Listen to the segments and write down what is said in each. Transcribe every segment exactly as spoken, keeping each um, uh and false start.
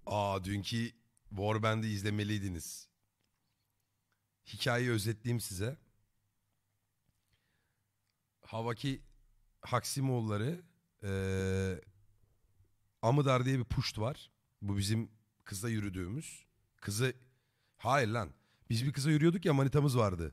Aa, dünkü Warband'i izlemeliydiniz. Hikayeyi özetleyeyim size. Havaki Haksimoğulları eee Amıdar diye bir puşt var. Bu bizim kızla yürüdüğümüz. Kızı... Hayır lan. Biz bir kıza yürüyorduk ya, manitamız vardı.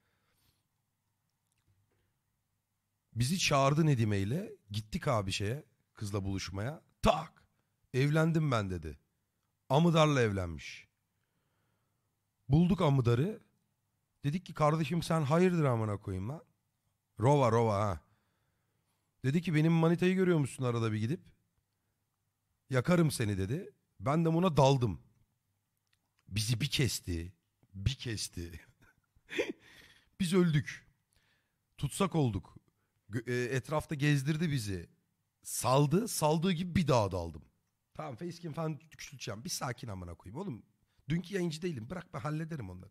Bizi çağırdı Nedime ile. Gittik abi şeye, kızla buluşmaya. Tak! Evlendim ben dedi. Amıdar'la evlenmiş. Bulduk Amıdar'ı. Dedik ki kardeşim sen hayırdır amına koyayım lan. Rova rova ha. Dedi ki benim manitayı görüyor musun arada bir gidip? Yakarım seni dedi. Ben de buna daldım. Bizi bir kesti. Bir kesti. Biz öldük. Tutsak olduk. Gö- e, Etrafta gezdirdi bizi. Saldı. Saldığı gibi bir daha daldım. Tamam facecam falan küçülteceğim. Bir sakin amına koyayım oğlum. Dünkü yayıncı değilim. Bırak ben hallederim onları.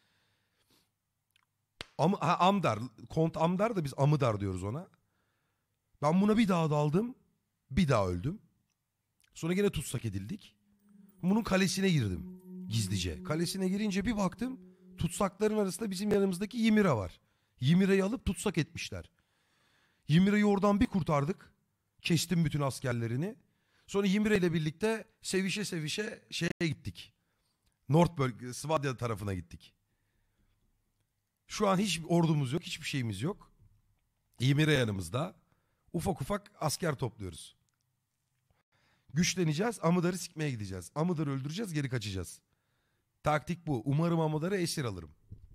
Am ha, Amdar. Kont Amdar da biz Amıdar diyoruz ona. Ben buna bir daha daldım. Bir daha öldüm. Sonra gene tutsak edildik. Bunun kalesine girdim. Gizlice. Kalesine girince bir baktım. Tutsakların arasında bizim yanımızdaki Ymira var. Ymira'yı alıp tutsak etmişler. Ymira'yı oradan bir kurtardık. Kestim bütün askerlerini. Sonra Ymira ile birlikte sevişe sevişe şeye gittik. North bölge, Svadya tarafına gittik. Şu an hiç ordumuz yok, hiçbir şeyimiz yok. Ymira yanımızda. Ufak ufak asker topluyoruz. Güçleneceğiz, Amıdar'ı sikmeye gideceğiz. Amıdar'ı öldüreceğiz, geri kaçacağız. Taktik bu. Umarım Amıdar'ı esir alırım.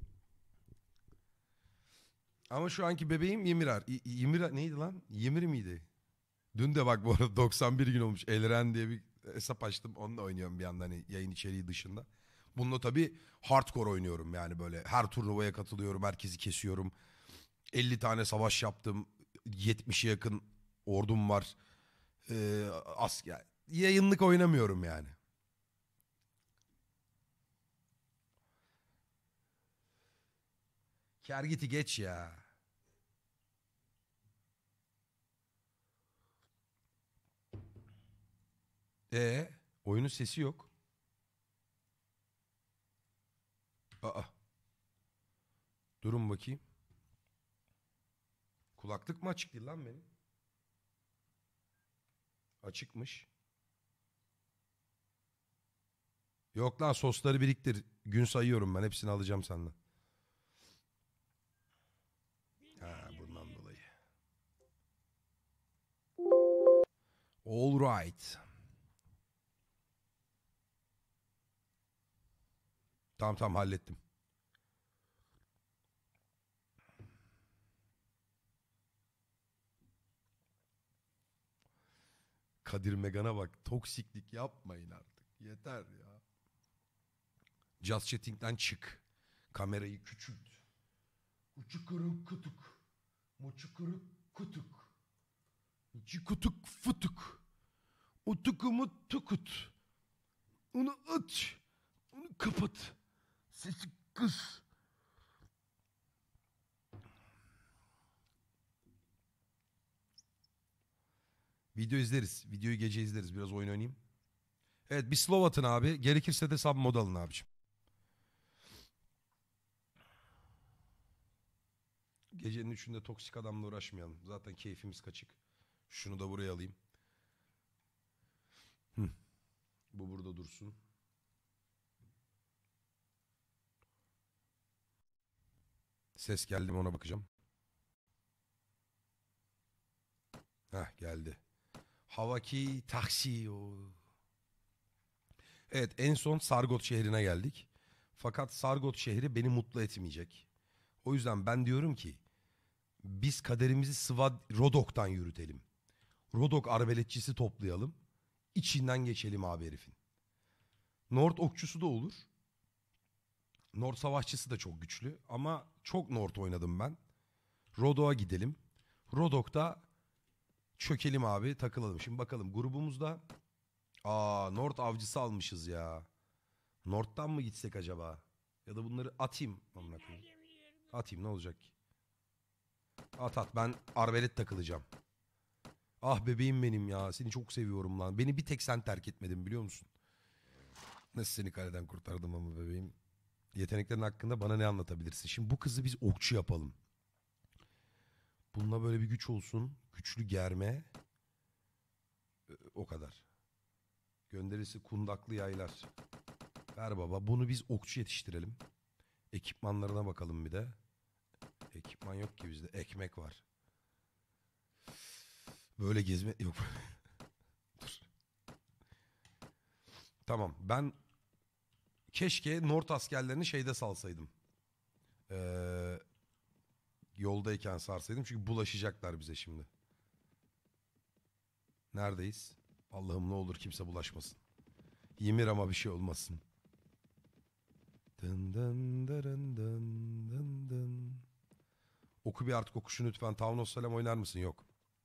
Ama şu anki bebeğim Ymir. Ymir neydi lan? Ymir miydi? Dün de bak bu arada doksan bir gün olmuş. Elren diye bir hesap açtım. Onunla oynuyorum bir yandan hani yayın içeriği dışında. Bununla tabii hardcore oynuyorum yani böyle. Her turnuvaya katılıyorum. Herkesi kesiyorum. elli tane savaş yaptım. yetmişe yakın ordum var. Ee, asker. Yayınlık oynamıyorum yani. Kergit'i geç ya. E oyunun sesi yok. Aa. Durun bakayım. Kulaklık mı açık değil lan benim? Açıkmış. Yok lan, sosları biriktir. Gün sayıyorum ben. Hepsini alacağım senden. Ha, bundan dolayı. All right. Tamam tamam hallettim. Kadir Megan'a bak. Toksiklik yapmayın artık. Yeter ya. Just Chatting'den çık. Kamerayı küçült. Uçukurun kutuk. Muçukuru kutuk. Çikutuk futuk. Utukumu tukut. Onu aç. Onu kapat. Sesi kız. Video izleriz. Videoyu gece izleriz. Biraz oyun oynayayım. Evet bir slow atın abi. Gerekirse de sub mod alın abiciğim. Gecenin üçünde toksik adamla uğraşmayalım. Zaten keyfimiz kaçık. Şunu da buraya alayım. Hı. Bu burada dursun. Ses geldi mi ona bakacağım. Heh geldi. Havaki taksi o. Evet en son Sargot şehrine geldik. Fakat Sargot şehri beni mutlu etmeyecek. O yüzden ben diyorum ki biz kaderimizi Svad Rodok'tan yürütelim. Rodok arbeletçisi toplayalım. İçinden geçelim abi herifin. Nord okçusu da olur. Nord savaşçısı da çok güçlü. Ama çok Nord oynadım ben. Rodok'a gidelim. Rodok'ta çökelim abi, takılalım. Şimdi bakalım grubumuzda... Aa, Nord avcısı almışız ya. Nord'dan mı gitsek acaba? Ya da bunları atayım. Atayım ne olacak ki? At at, ben arbelet takılacağım. Ah bebeğim benim ya. Seni çok seviyorum lan. Beni bir tek sen terk etmedin biliyor musun? Nasıl seni kaleden kurtardım ama bebeğim. Yeteneklerin hakkında bana ne anlatabilirsin? Şimdi bu kızı biz okçu yapalım. Bununla böyle bir güç olsun. Güçlü germe. O kadar. Gönderisi kundaklı yaylar. Ver baba. Bunu biz okçu yetiştirelim. Ekipmanlarına bakalım bir de. Ekipman yok ki bizde. Ekmek var. Böyle gezme... Yok. Dur. Tamam. Ben keşke Nort askerlerini şeyde salsaydım. Ee, yoldayken sarsaydım. Çünkü bulaşacaklar bize şimdi. Neredeyiz? Allah'ım ne olur kimse bulaşmasın. Ymir ama bir şey olmasın. Dın dın dın dın dın dın. Oku bir artık okuşunu lütfen. Town of Salem oynar mısın? Yok.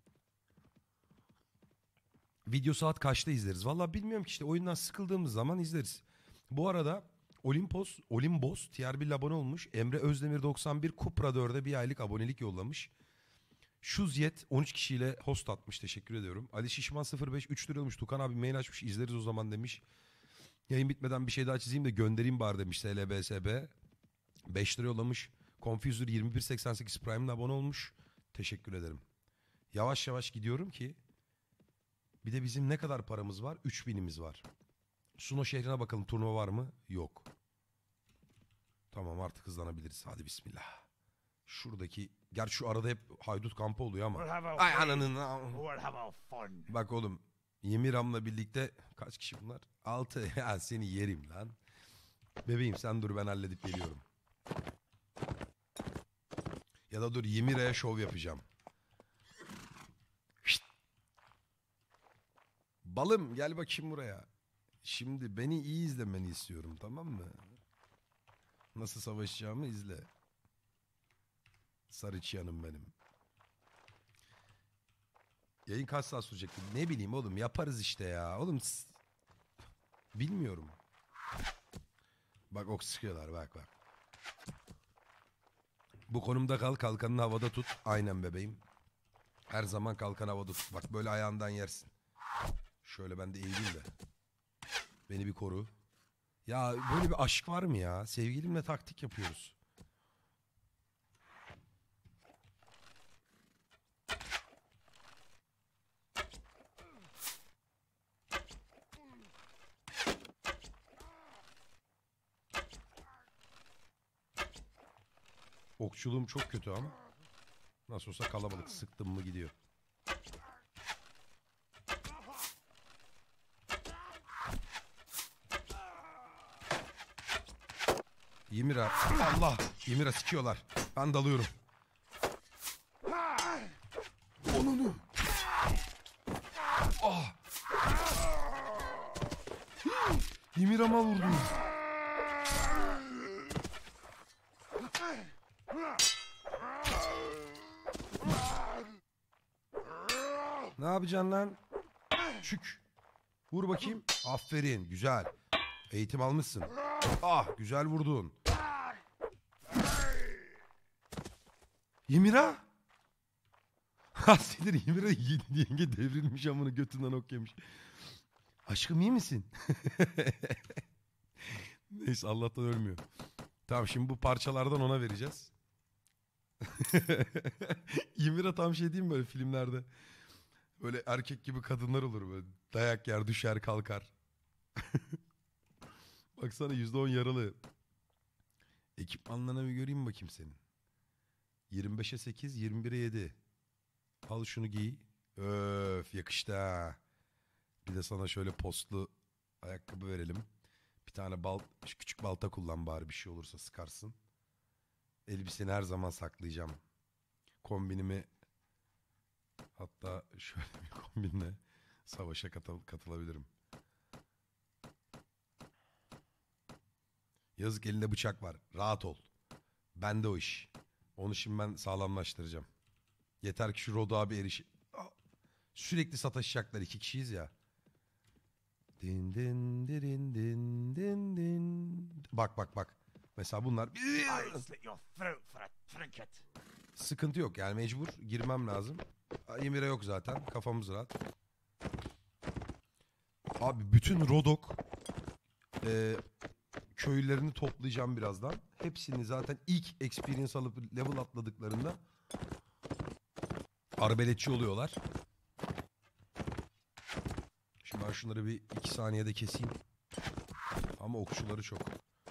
Video saat kaçta izleriz? Vallahi bilmiyorum ki işte oyundan sıkıldığımız zaman izleriz. Bu arada Olimpos, Olimbos T R bir abone olmuş. Emre Özdemir doksan bir Kupra dörde bir aylık abonelik yollamış. Şuzyet on üç kişiyle host atmış. Teşekkür ediyorum. Ali Şişman sıfır beş üç lira olmuş. Tukan abi mail açmış. İzleriz o zaman demiş. Yayın bitmeden bir şey daha çizeyim de göndereyim bari demiş S L B S B. beş lira yollamış. Confuser yirmi bir seksen sekiz Prime'le abone olmuş. Teşekkür ederim. Yavaş yavaş gidiyorum ki. Bir de bizim ne kadar paramız var? üç binimiz var. Suno şehrine bakalım turnuva var mı? Yok. Tamam artık hızlanabiliriz. Hadi bismillah. Şuradaki... Gerçi şu arada hep haydut kampı oluyor ama. Ay ananın... Bak oğlum. Yemiram'la birlikte... Kaç kişi bunlar? altı. Ya seni yerim lan. Bebeğim sen dur ben halledip geliyorum. Ya da dur Yemira'ya şov yapacağım. Şişt. Balım gel bakayım buraya. Şimdi beni iyi izlemeni istiyorum tamam mı? Nasıl savaşacağımı izle. Sarıçıyanım benim. Yayın kaç saat sürecek? Ne bileyim oğlum yaparız işte ya. Oğlum bilmiyorum. Bak ok sıkıyorlar bak bak. Bu konumda kal kalkanını havada tut. Aynen bebeğim. Her zaman kalkan havada tut. Bak böyle ayağından yersin. Şöyle ben de eğileyim de. Beni bir koru. Ya böyle bir aşk var mı ya? Sevgilimle taktik yapıyoruz. Okçuluğum çok kötü ama. Nasıl olsa kalabalık. Sıktım mı gidiyor. Ymira. Allah. Ymira sikiyorlar. Ben dalıyorum. Onunu. Ah. Ymira'ma vurdum. Ne yapacaksın lan? Çük. Vur bakayım. Aferin. Güzel. Eğitim almışsın. Ah güzel vurdun. Ymira? Ha sinir Ymira yenge devrilmiş amına götünden ok yemiş. Aşkım iyi misin? Neyse Allah'tan ölmüyor. Tamam şimdi bu parçalardan ona vereceğiz. Ymira tam şey değil mi böyle filmlerde? Böyle erkek gibi kadınlar olur böyle. Dayak yer düşer kalkar. Baksana yüzde on yaralı. Ekipmanlarına bir göreyim bakayım senin. yirmi beşe sekiz, yirmi bire yedi. Al şunu giy. Öf yakıştı ha. Bir de sana şöyle postlu ayakkabı verelim. Bir tane bal, küçük balta kullan bari bir şey olursa sıkarsın. Elbiseni her zaman saklayacağım. Kombinimi hatta şöyle bir kombinle savaşa katıl katılabilirim. Yazık elinde bıçak var. Rahat ol. Bende o iş. Onu şimdi ben sağlamlaştıracağım. Yeter ki şu Rodo abi eriş. Sürekli sataşacaklar. İki kişiyiz ya. Din din din din din din. Bak bak bak. Mesela bunlar. Sıkıntı yok yani mecbur girmem lazım. Ymira yok zaten. Kafamız rahat. Abi bütün Rodok Ee, köylülerini toplayacağım birazdan. Hepsini zaten ilk experience alıp level atladıklarında arbeletçi oluyorlar. Şimdi ben şunları bir iki saniyede keseyim. Ama okçuları çok.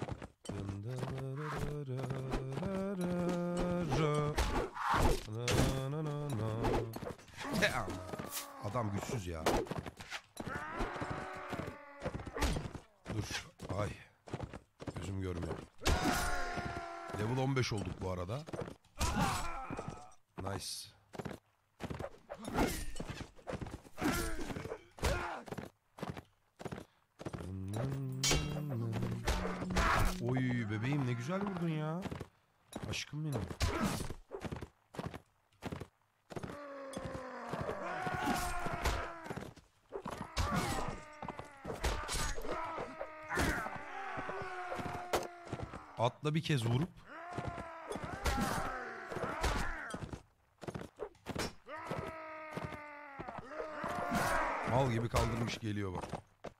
Adam güçsüz ya. Dur. Ay. Gözüm görmüyor. Level on beş olduk bu arada. Nice. Oy bebeğim ne güzel vurdun ya. Aşkım benim. Atla bir kez vurup mal gibi kaldırmış geliyor bak.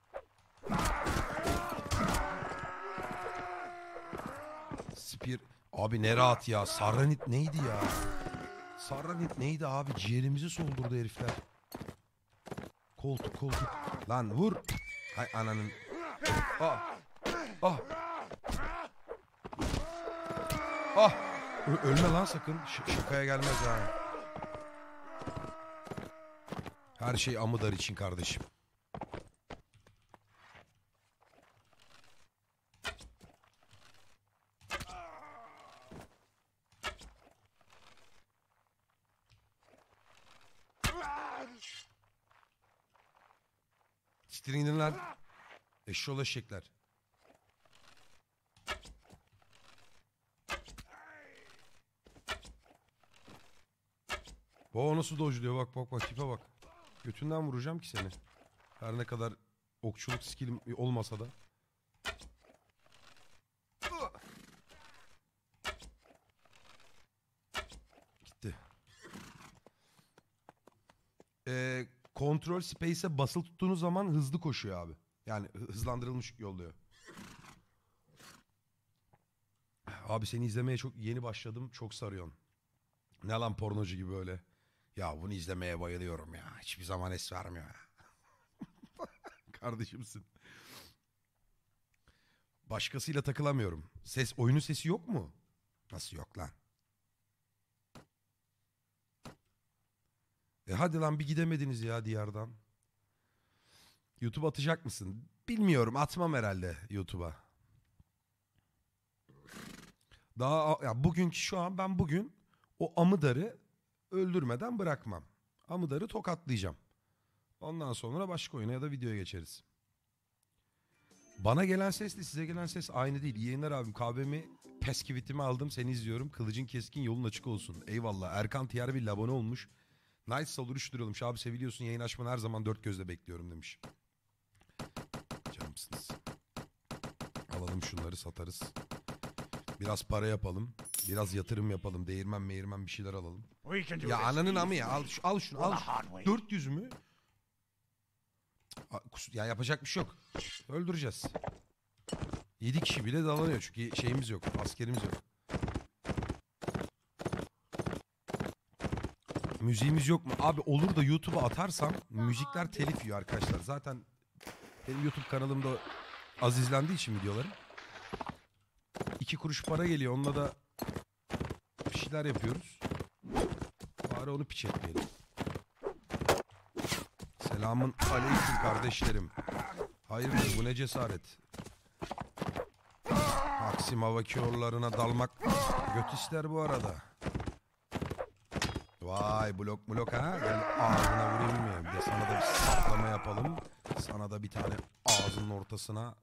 Spear. Abi ne rahat ya. Sarranit neydi ya? Sarranit neydi abi? Ciğerimizi soldurdu herifler. Koltuk koltuk. Lan vur. Hay ananın. Ah. Ah. Ah. Ö- ölme lan sakın. Ş- şakaya gelmez ha. Her şey Amudar için kardeşim. Siktirin gidin lan. Eşşoğlu eşekler. Baba nasıl dojluyor bak bak bak tipe bak. Götünden vuracağım ki seni. Her ne kadar okçuluk skillim olmasa da. Gitti. Ee, Control Space'e basılı tuttuğunuz zaman hızlı koşuyor abi. Yani hızlandırılmış yolluyor. Abi seni izlemeye çok yeni başladım. Çok sarıyorsun. Ne lan pornocu gibi böyle. Ya bunu izlemeye bayılıyorum ya. Hiçbir zaman es vermiyor ya. Kardeşimsin. Başkasıyla takılamıyorum. Ses, oyunun sesi yok mu? Nasıl yok lan? E hadi lan bir gidemediniz ya diyardan. YouTube atacak mısın? Bilmiyorum, atmam herhalde YouTube'a. Daha ya bugünkü şu an ben bugün o Amıdar'ı öldürmeden bırakmam. Amıdar'ı tokatlayacağım. Ondan sonra başka oyuna ya da videoya geçeriz. Bana gelen sesle size gelen ses aynı değil. İyi yayınlar abim. Kahvemi, peskivitimi aldım. Seni izliyorum. Kılıcın keskin, yolun açık olsun. Eyvallah. Erkan Tiyar bir abone olmuş. Nice olur üç liralım. Abi seviliyorsun. Yayın açmanı her zaman dört gözle bekliyorum demiş. Canımsınız. Alalım şunları satarız. Biraz para yapalım. Biraz yatırım yapalım. Değirmen meğirmen bir şeyler alalım. Ya ananın amı ya. Al, al şunu al. dört yüz mü? Ya yapacak bir şey yok. Öldüreceğiz. yedi kişi bile dalanıyor çünkü şeyimiz yok. Askerimiz yok. Müziğimiz yok mu? Abi olur da YouTube'a atarsam müzikler telif yiyor arkadaşlar. Zaten benim YouTube kanalımda az izlendiği için videolarım. İki kuruş para geliyor. Onunla da bir şeyler yapıyoruz. Bari onu piç etmeyelim. Selamun aleyküm kardeşlerim. Hayırdır bu ne cesaret. Taksim havakiyorlarına dalmak göt ister bu arada. Vay blok blok ha. Gel ağzına vurayım mı? Bir de sana da bir saplama yapalım. Sana da bir tane ağzının ortasına.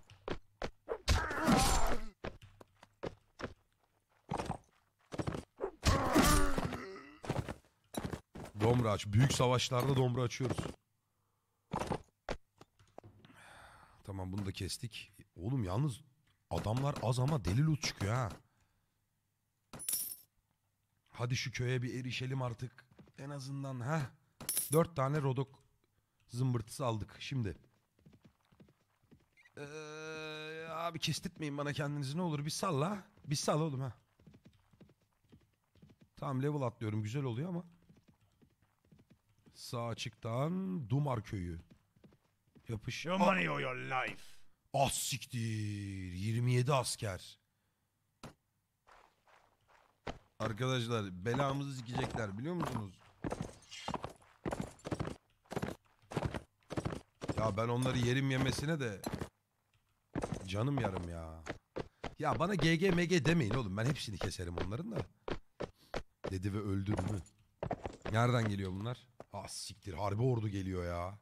Domra aç. Büyük savaşlarda domra açıyoruz. Tamam bunu da kestik. Oğlum yalnız adamlar az ama deli loot çıkıyor ha. Hadi şu köye bir erişelim artık. En azından ha. Dört tane rodok zımbırtısı aldık. Şimdi. Ee, abi kestirtmeyin bana kendinizi ne olur. Bir salla. Bir sal oğlum ha. Tamam level atlıyorum. Güzel oluyor ama. Sağ açıktan Dumar köyü. Yapış. Your Aa, money or your life. az siktir. yirmi yedi asker. Arkadaşlar belamızı sikecekler biliyor musunuz? Ya ben onları yerim yemesine de canım yarım ya. Ya bana G G M G demeyin oğlum. Ben hepsini keserim onların da. Dedi ve öldü değil mi? Nereden geliyor bunlar? Ah siktir. Harbi ordu geliyor ya.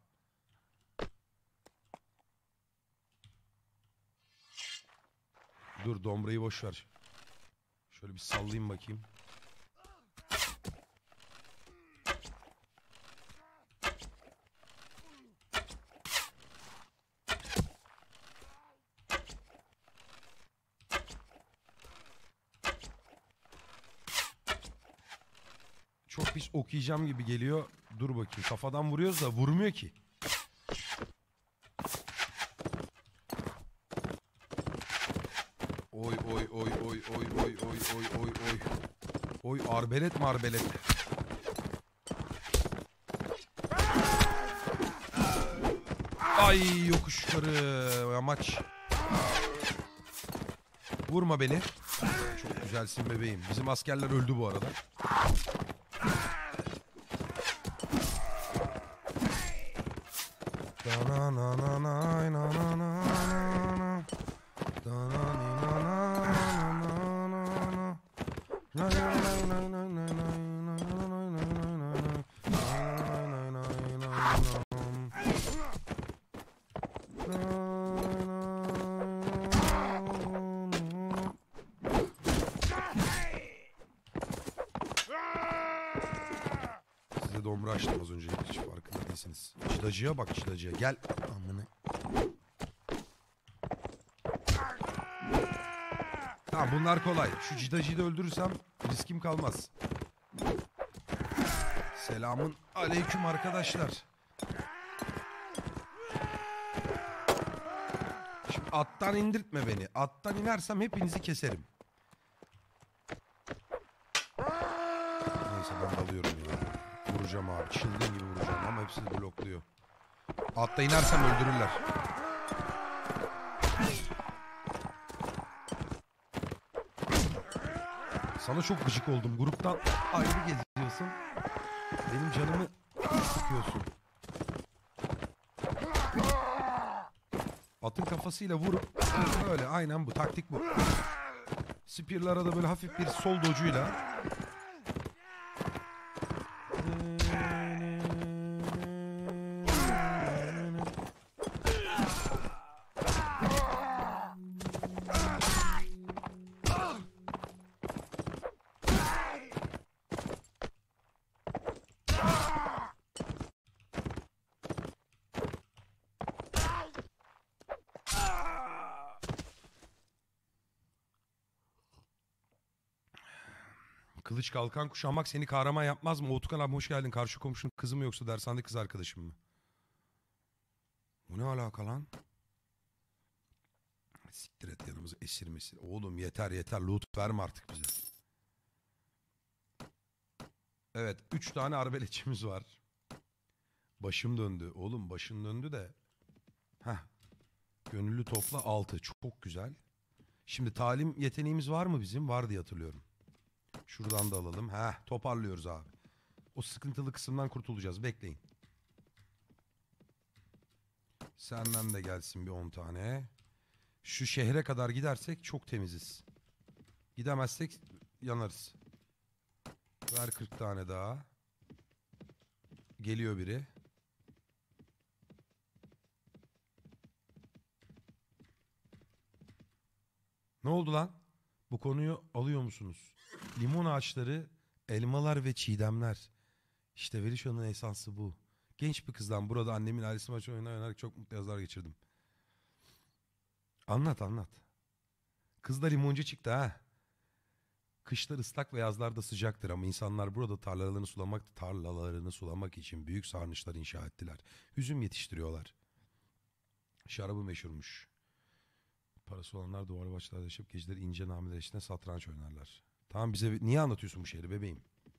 Dur Dombra'yı boş ver. Şöyle bir sallayayım bakayım. Çok pis okuyacağım gibi geliyor. Dur bakayım. Kafadan vuruyoruz da vurmuyor ki. Oy oy oy oy oy oy oy oy oy oy. Oy arbelet marbelet. Ay yokuş yukarı amaç. Vurma beni. Çok güzelsin bebeğim. Bizim askerler öldü bu arada. Size dombra açtım az önce. Hiç farkında değilsiniz. Çılacıya bak çılacıya. Gel. Amına. Tamam bunlar kolay. Şu cidacıyı da öldürürsem riskim kalmaz. Selamun aleyküm arkadaşlar. Şimdi attan indirtme beni. Attan inersem hepinizi keserim. Neyse ben alıyorum ya. Vuracağım abi. Çılgın gibi vuracağım ama hepsini blokluyor. Atta inersem öldürürler. Sana çok gıcık oldum. Gruptan ayrı geziyorsun. Benim canımı sıkıyorsun. Atın kafasıyla vurup öyle aynen bu. Taktik bu. Spear'lara da böyle hafif bir sol docuyla. Kılıç kalkan kuşanmak seni kahraman yapmaz mı? Otukan abi hoş geldin. Karşı komşunun kızı mı yoksa dershanede kız arkadaşım mı? Bu ne alaka lan? Siktir et yanımıza esirmesin. Oğlum yeter yeter loot verme artık bize. Evet üç tane arbeletçimiz var. Başım döndü. Oğlum başım döndü de. Heh. Gönüllü topla altı. Çok güzel. Şimdi talim yeteneğimiz var mı bizim? Var diye hatırlıyorum. Şuradan da alalım. Heh toparlıyoruz abi. O sıkıntılı kısımdan kurtulacağız. Bekleyin. Senden de gelsin bir on tane. Şu şehre kadar gidersek çok temiziz. Gidemezsek yanarız. Ver kırk tane daha. Geliyor biri. Ne oldu lan? Bu konuyu alıyor musunuz? Limon ağaçları, elmalar ve çiğdemler. İşte Velişo'nun esansı bu. Genç bir kızdan burada annemin ailesi maçı oynayarak çok mutlu yazlar geçirdim. Anlat anlat. Kız da limoncu çıktı ha. Kışlar ıslak ve yazlarda sıcaktır ama insanlar burada tarlalarını sulamak tarlalarını sulamak için büyük sarnıçlar inşa ettiler. Üzüm yetiştiriyorlar. Şarabı meşhurmuş. Parası olanlar duvarlı başlarda yaşayıp geceleri ince namiler eşliğinde satranç oynarlar. Tamam bize niye anlatıyorsun bu şeyleri bebeğim?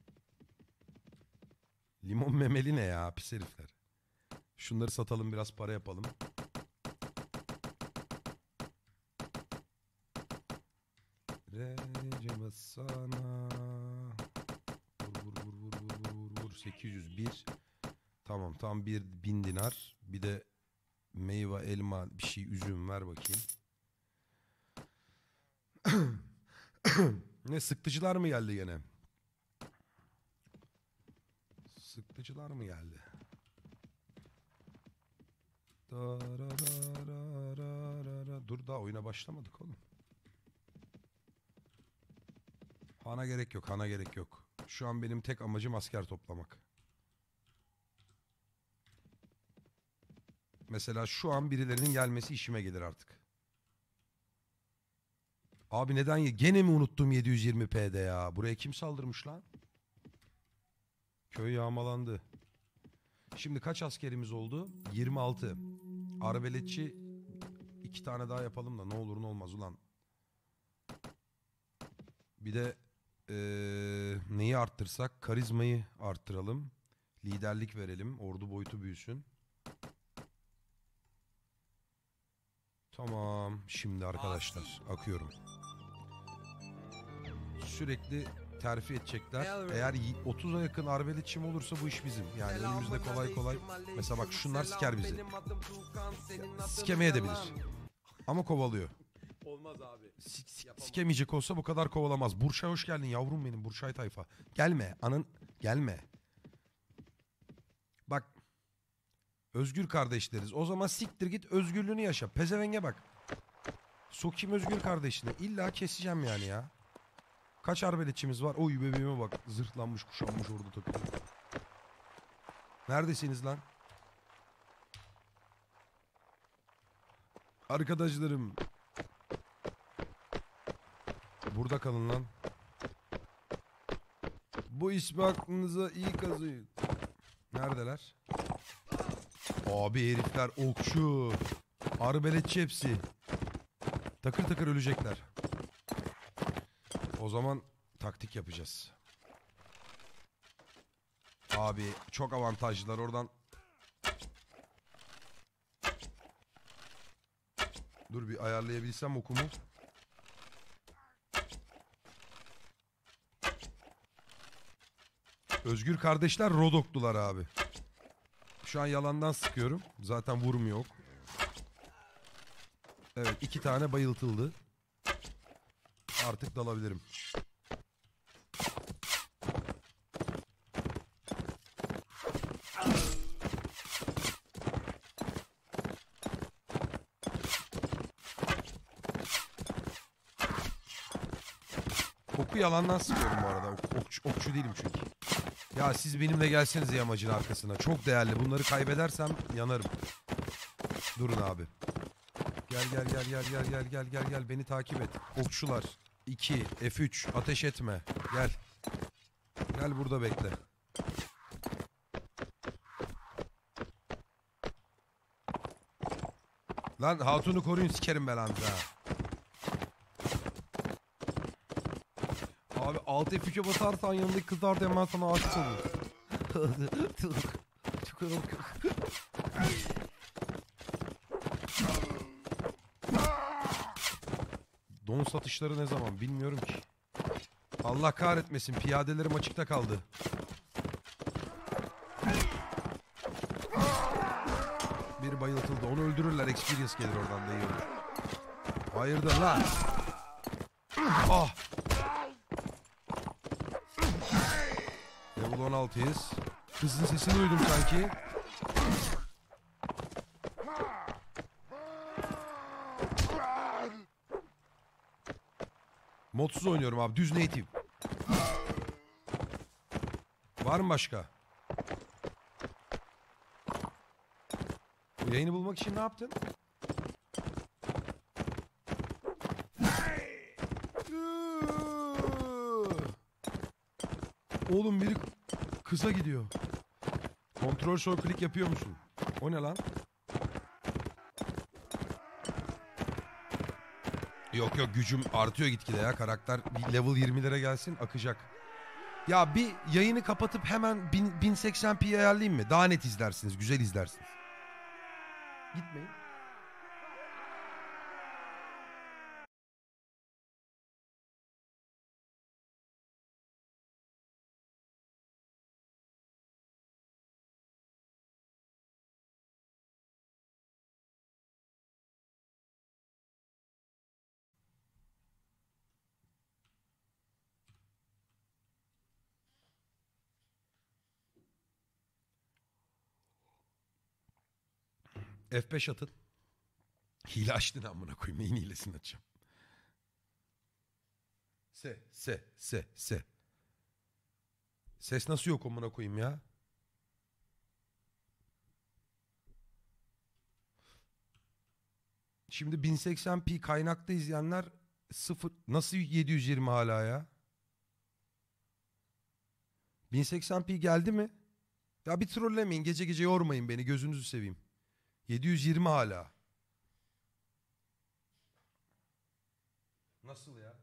Limon memeli ne ya pis herifler. Şunları satalım biraz para yapalım. Recep sana. Vur vur vur vur vur vur vur. sekiz yüz bir. Tamam tam bir bin dinar. Bir de meyve elma bir şey üzüm ver bakayım. Ne sıktıcılar mı geldi gene? Sıktıcılar mı geldi? Dur daha oyuna başlamadık oğlum. Hana gerek yok, hana gerek yok. Şu an benim tek amacım asker toplamak. Mesela şu an birilerinin gelmesi işime gelir artık. Abi neden ya? Gene mi unuttum yedi yüz yirmi p'de ya? Buraya kim saldırmış lan? Köy yağmalandı. Şimdi kaç askerimiz oldu? yirmi altı. Arbeletçi iki tane daha yapalım da ne olur ne olmaz ulan. Bir de ee, neyi arttırsak? Karizmayı arttıralım. Liderlik verelim. Ordu boyutu büyüsün. Tamam. Şimdi arkadaşlar akıyorum. Sürekli terfi edecekler. Eğer otuza yakın arbeletçim olursa bu iş bizim. Yani önümüzde kolay kolay. Mesela bak şunlar siker bizi. Sikemeye de bilir. Ama kovalıyor. Olmaz abi. Sik, sik, sikemeyecek olsa bu kadar kovalamaz. Burçay hoş geldin yavrum benim. Burçay tayfa. Gelme anın gelme. Bak. Özgür kardeşleriz. O zaman siktir git özgürlüğünü yaşa. Pezevenge bak. Sokayım özgür kardeşine. İlla keseceğim yani ya. Kaç arbeletçimiz var? Oy bebeğime bak. Zırhlanmış kuşanmış orada takılıyor. Neredesiniz lan? Arkadaşlarım. Burada kalın lan. Bu ismi aklınıza iyi kazıyın. Neredeler? Abi herifler okçu. Arbeletçi hepsi. Takır takır ölecekler. O zaman taktik yapacağız. Abi çok avantajlılar oradan. Dur bir ayarlayabilsem okumu. Özgür kardeşler Rodok'tular abi. Şu an yalandan sıkıyorum. Zaten vurmuyor. Evet iki tane bayıltıldı. Artık dalabilirim. Oku yalandan sıkıyorum bu arada. Ok, okçu, okçu değilim çünkü. Ya siz benimle gelseniz yamacın arkasına. Çok değerli. Bunları kaybedersem yanarım. Durun abi. Gel gel gel gel gel gel gel gel gel beni takip et. Okçular. iki F üç ateş etme. Gel. Gel burada bekle. Lan hatunu koruyun sikerim belanızı ha. Abi alt F üç'e basarsan yanındaki kızlar da hemen sana aşık olur. Don satışları ne zaman bilmiyorum ki. Allah kahretmesin piyadelerim açıkta kaldı. Bir bayıltıldı onu öldürürler experience gelir oradan da iyi olur. Hayırdır lan. Ah. Level on altıyız. Kızın sesini duydum sanki. Modsuz oynuyorum abi. Düz native. Var mı başka? Bu yayını bulmak için ne yaptın? Oğlum biri kısa gidiyor. Kontrol sol klik yapıyor musun? O ne lan? Yok yok, gücüm artıyor gitgide ya. Karakter bir level yirmilere gelsin, akacak. Ya bir yayını kapatıp hemen bin seksen p'ye ayarlayayım mı? Daha net izlersiniz, güzel izlersiniz. Gitmeyin. F beş atın. Hile açtın amına koyayım. Neyin hilesini açacağım? Se, se, se, se. Ses nasıl yok amına koyayım ya? Şimdi bin seksen p kaynakta izleyenler sıfır. Nasıl yedi yüz yirmi hala ya? bin seksen p geldi mi? Ya bir trollemeyin. Gece gece yormayın beni. Gözünüzü seveyim. yedi yüz yirmi hala. Nasıl ya?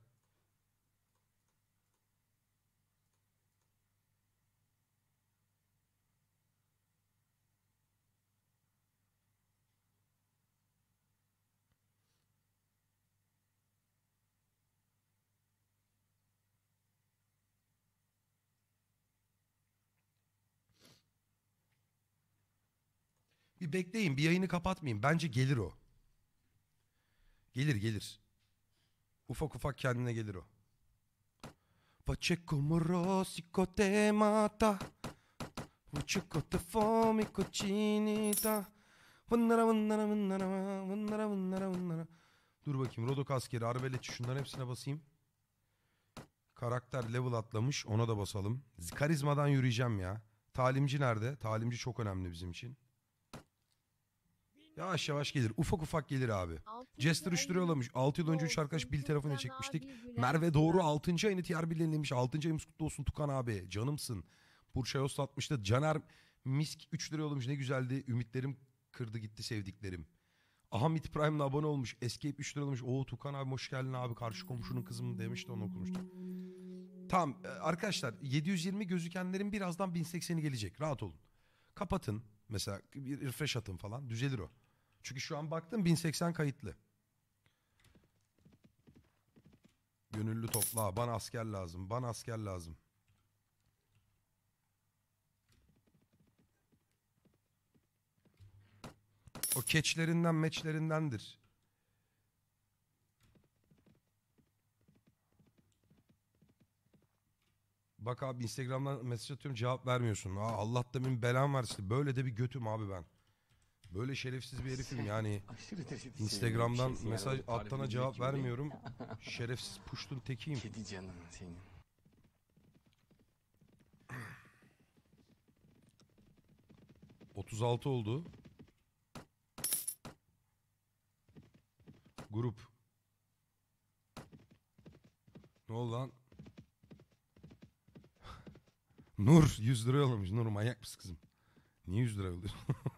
Bir bekleyin. Bir yayını kapatmayayım. Bence gelir o. Gelir gelir. Ufak ufak kendine gelir o. Pace come rosico te mata. Vuçuko te fomi cocinita. Vınlara vınlara vınlara vınlara vınlara vınlara. Dur bakayım. Rodok askeri, arbeletçi, şunların hepsine basayım. Karakter level atlamış. Ona da basalım. Karizmadan yürüyeceğim ya. Talimci nerede? Talimci çok önemli bizim için. Yavaş yavaş gelir. Ufak ufak gelir abi. Jester üç lira yollamış. altı yıl önce üç arkadaş bil telefonu çekmiştik. Merve Doğru altıncı ayını T R birlemiş. altıncı ayımız kutlu olsun Tukan abi. Canımsın. Burçay Ost altmışta. Caner Misk üç lira yollamış. Ne güzeldi. Ümitlerim kırdı gitti sevdiklerim. Ahamit Prime'la abone olmuş. Escape üç lira yollamış. Oo Tukan abi hoş geldin abi. Karşı komşunun kızı mı demişti, onu okumuştuk. Tamam arkadaşlar, yedi yüz yirmi gözükenlerin birazdan bin sekseni gelecek. Rahat olun. Kapatın. Mesela bir refresh atın falan. Düzelir o. Çünkü şu an baktım bin seksen kayıtlı. Gönüllü topla. Bana asker lazım. Bana asker lazım. O keçlerinden meçlerindendir. Bak abi Instagram'dan mesaj atıyorum, cevap vermiyorsun. Aa, Allah da benim belam versin. Böyle de bir götüm abi ben. Böyle şerefsiz bir herifim yani. Instagram'dan mesaj attana cevap vermiyorum. Şerefsiz puştun tekiyim. Kedi canım senin. otuz altı oldu. Grup. Ne oldu lan? Nur yüz lira yollamış. Nur manyak mısın kızım? Niye yüz lira yolluyorsun?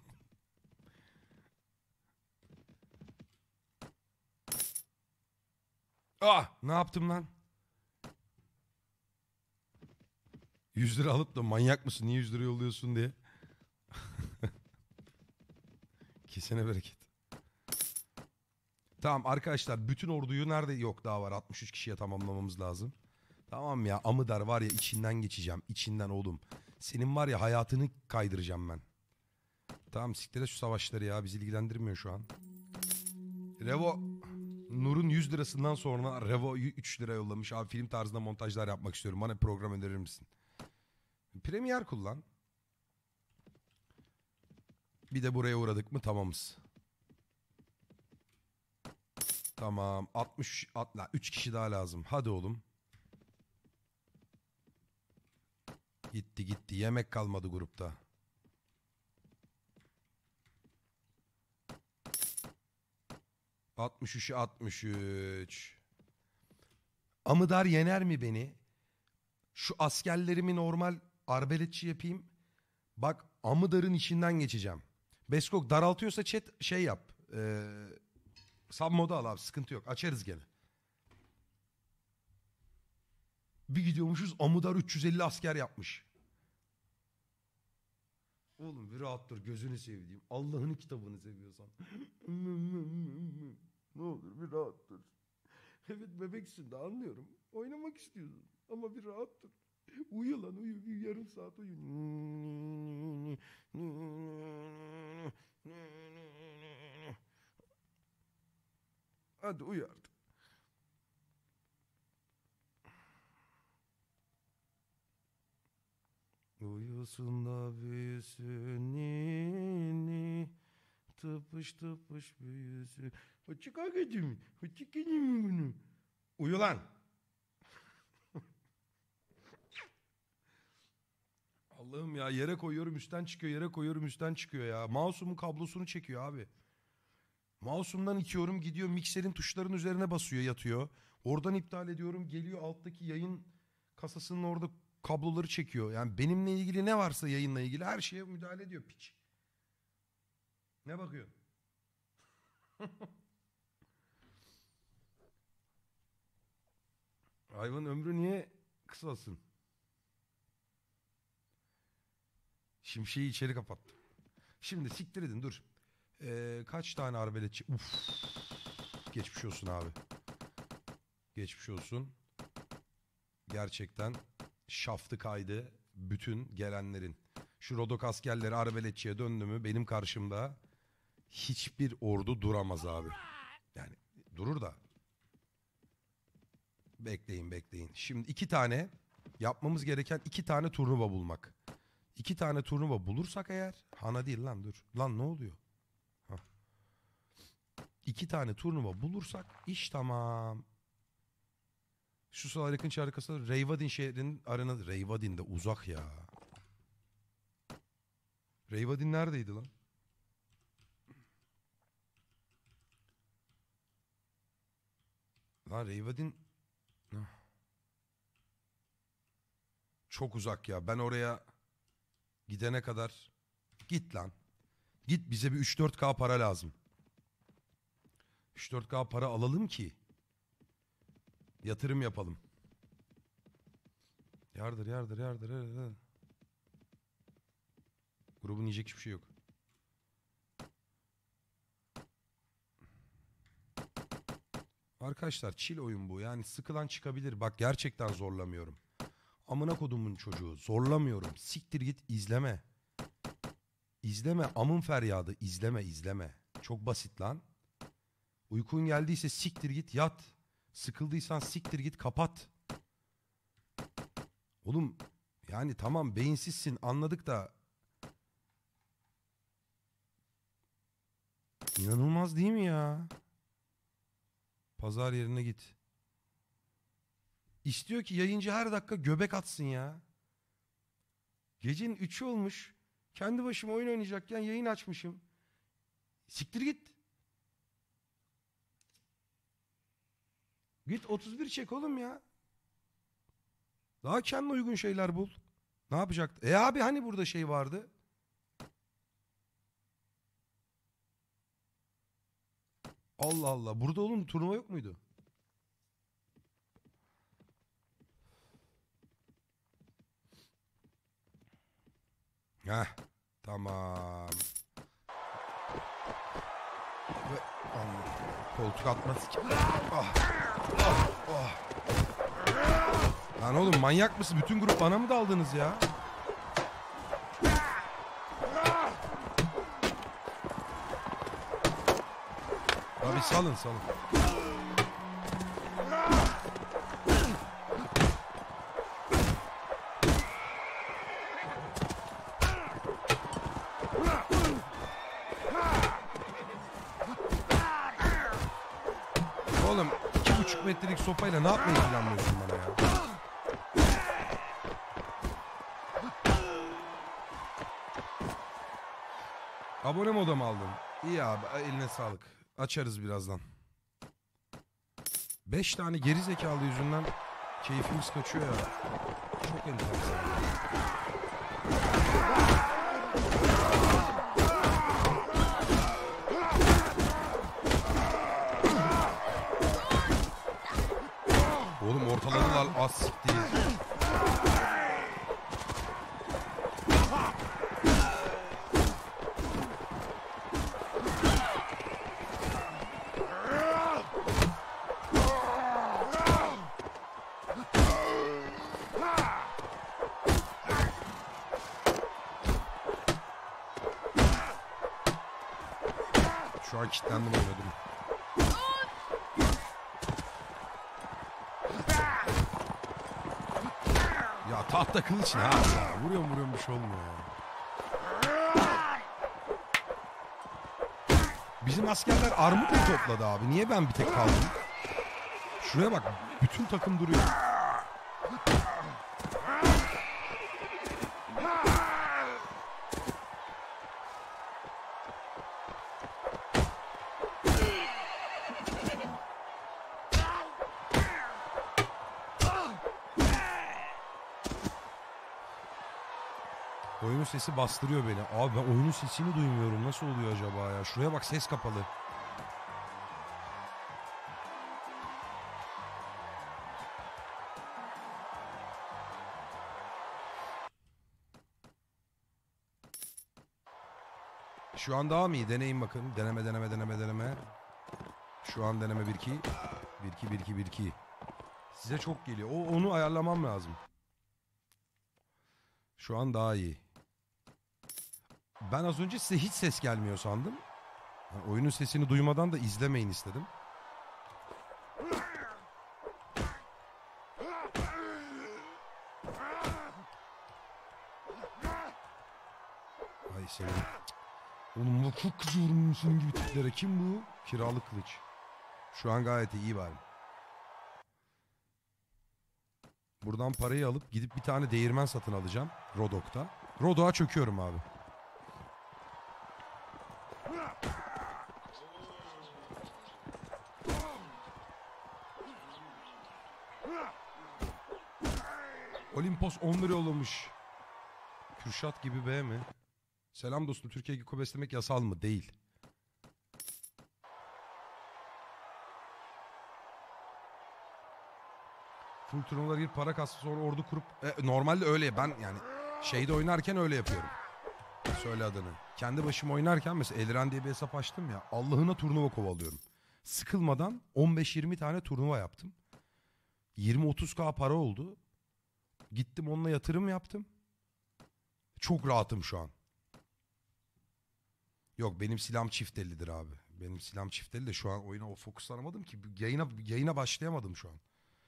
Ah, ne yaptım lan? yüz lira alıp da manyak mısın, niye yüz lira yolluyorsun diye. Kesene bereket. Tamam arkadaşlar, bütün orduyu nerede, yok daha var, altmış üç kişiye tamamlamamız lazım. Tamam ya, Amıdar var ya, içinden geçeceğim, içinden oğlum. Senin var ya hayatını kaydıracağım ben. Tamam siktire şu savaşları ya, bizi ilgilendirmiyor şu an. Revo Nur'un yüz lirasından sonra Revo üç lira yollamış. Abi film tarzında montajlar yapmak istiyorum. Bana bir program önerir misin? Premiere kullan. Bir de buraya uğradık mı tamamız. Tamam. altmış üç kişi daha lazım. Hadi oğlum. Gitti gitti. Yemek kalmadı grupta. altmış üçe altmış üç. Amıdar yener mi beni? Şu askerlerimi normal arbeletçi yapayım. Bak Amıdar'ın içinden geçeceğim. Beskok daraltıyorsa chat şey yap. Ee, sub modu al abi, sıkıntı yok. Açarız gene. Bir gidiyormuşuz Amudar üç yüz elli asker yapmış. Oğlum bir rahat dur gözünü sevdiğim. Allah'ın kitabını seviyorsan. Ne olur bir rahat dur. Evet bebeksin de anlıyorum. Oynamak istiyorsun ama bir rahat dur. Uyu lan uyu. Bir yarım saat uyu. Hadi uyu artık. Uyusun da büyüsün nini. Tıpış tıpış büyüsün. Açık ağacım. Açık ağacım bunu. Uyu lan. Allah'ım ya yere koyuyorum üstten çıkıyor. Yere koyuyorum üstten çıkıyor ya. Mouse'umun kablosunu çekiyor abi. Mouse'umdan itiyorum gidiyor mikserin tuşlarının üzerine basıyor yatıyor. Oradan iptal ediyorum geliyor alttaki yayın kasasının orada kabloları çekiyor. Yani benimle ilgili ne varsa yayınla ilgili her şeye müdahale ediyor piç. Ne bakıyor? Hayvan ömrü niye kısalsın? Şimşeği içeri kapattım. Şimdi siktir edin dur. Ee, kaç tane arbeletçi? Uf. Geçmiş olsun abi. Geçmiş olsun. Gerçekten şaftı kaydı bütün gelenlerin. Şu Rodok askerleri arbeletçiye döndü mü benim karşımda hiçbir ordu duramaz abi. Yani durur da. Bekleyin bekleyin. Şimdi iki tane yapmamız gereken iki tane turnuva bulmak. İki tane turnuva bulursak eğer. Hana değil lan dur. Lan ne oluyor? Hah. İki tane turnuva bulursak iş tamam. Şu sıralar yakın çarkası Reyvadin şehrinin arenası. Reyvadin de uzak ya. Reyvadin neredeydi lan? Lan Reyvadin çok uzak ya. Ben oraya gidene kadar git lan. Git bize bir üç dört K para lazım. üç dört K para alalım ki yatırım yapalım. Yardır yardır yardır. yardır. Grubun yiyecek hiçbir şey yok. Arkadaşlar chill oyun bu. Yani sıkılan çıkabilir. Bak gerçekten zorlamıyorum. Amına kodumun çocuğu. Zorlamıyorum. Siktir git izleme. İzleme amın feryadı. İzleme izleme. Çok basit lan. Uykun geldiyse siktir git yat. Sıkıldıysan siktir git kapat. Oğlum yani tamam beyinsizsin anladık da. İnanılmaz değil mi ya? Pazar yerine git. İstiyor ki yayıncı her dakika göbek atsın ya. Gecenin üçü olmuş. Kendi başıma oyun oynayacakken yayın açmışım. Siktir git. Git otuz bir çek oğlum ya. Daha kendine uygun şeyler bul. Ne yapacaktı? E abi hani burada şey vardı? Allah Allah. Burada oğlum turnuva yok muydu? Heh. Tamam. Ve Allah. Koltuk atması ki. Ah. Ah. Ah. Lan oğlum manyak mısın? Bütün grup bana mı daldınız ya? Abi salın salın. Oğlum iki buçuk metrelik sopayla ne yapmayı planlıyorsun bana ya? Abone moda mı aldın? İyi abi eline sağlık. Açarız birazdan. Beş tane geri zekalı yüzünden keyfimiz kaçıyor ya. Çok enteresan. Oğlum ortaladılar az siktir. an kilitlendim oynadım. Ya tahta kılıç ne abi ya? Vuruyorum vuruyorum bir şey olmuyor ya. Bizim askerler armut mu topladı abi? Niye ben bir tek kaldım? Şuraya bak. Bütün takım duruyor. Oyunun sesi bastırıyor beni. Abi ben oyunun sesini duymuyorum. Nasıl oluyor acaba ya? Şuraya bak, ses kapalı. Şu an daha mı iyi? Deneyin bakın. Deneme deneme deneme deneme. Şu an deneme bir iki. bir iki bir iki bir iki. Size çok geliyor. O, onu ayarlamam lazım. Şu an daha iyi. Ben az önce size hiç ses gelmiyor sandım. Yani oyunun sesini duymadan da izlemeyin istedim. Ay senin. Oğlum bu çok kızıyorum senin gibi tiplere. Kim bu? Kiralık kılıç. Şu an gayet iyi bari. Buradan parayı alıp gidip bir tane değirmen satın alacağım. Rodok'ta. Rodok'a çöküyorum abi. Olimpos on lira yollamış. Kürşat gibi be mi? Selam dostum. Türkiye Giko beslemek yasal mı? Değil. Full turnuvalar girip para kastı sonra ordu kurup... E, normalde öyle. Ben yani şeyde oynarken öyle yapıyorum. Söyle adını. Kendi başıma oynarken mesela Elren diye bir hesap açtım ya. Allah'ına turnuva kovalıyorum. Sıkılmadan on beş yirmi tane turnuva yaptım. yirmi otuz K para oldu. Gittim onunla yatırım yaptım. Çok rahatım şu an. Yok benim silahım çift ellidir abi. Benim silahım çift elli de şu an oyuna o fokuslanamadım ki. Yayına, yayına başlayamadım şu an.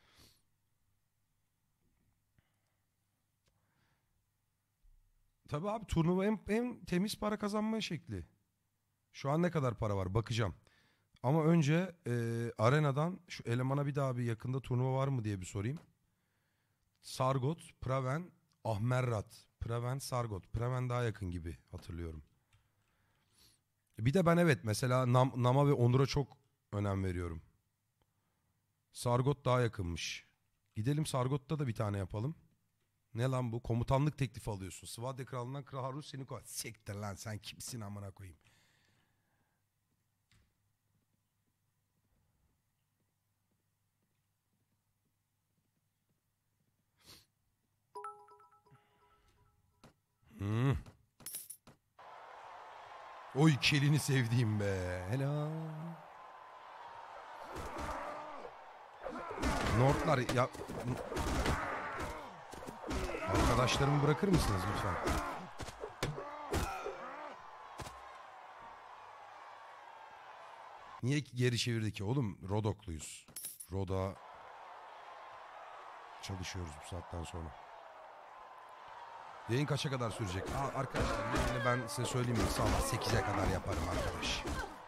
Tabii abi turnuva en, en temiz para kazanma şekli. Şu an ne kadar para var bakacağım. Ama önce e, arenadan şu elemana bir daha bir yakında turnuva var mı diye bir sorayım. Sargot, Praven, Ahmerrat. Praven, Sargot. Praven daha yakın gibi hatırlıyorum. Bir de ben evet mesela Nam, Nam'a ve Onur'a çok önem veriyorum. Sargot daha yakınmış. Gidelim Sargot'ta da bir tane yapalım. Ne lan bu? Komutanlık teklifi alıyorsun. Svadya Kralı'ndan Kral Harus seni koy. Siktir lan sen kimsin amına koyayım. Hmm. Oy kelini sevdiğim be. Helal. Nordlar ya... Arkadaşlarımı bırakır mısınız lütfen? Niye geri çevirdi ki oğlum? Rodokluyuz. Roda çalışıyoruz bu saatten sonra. Yayın kaça kadar sürecek? Aa, arkadaşlar yayını ben size söyleyeyim mi? Sabah sekize kadar yaparım arkadaş.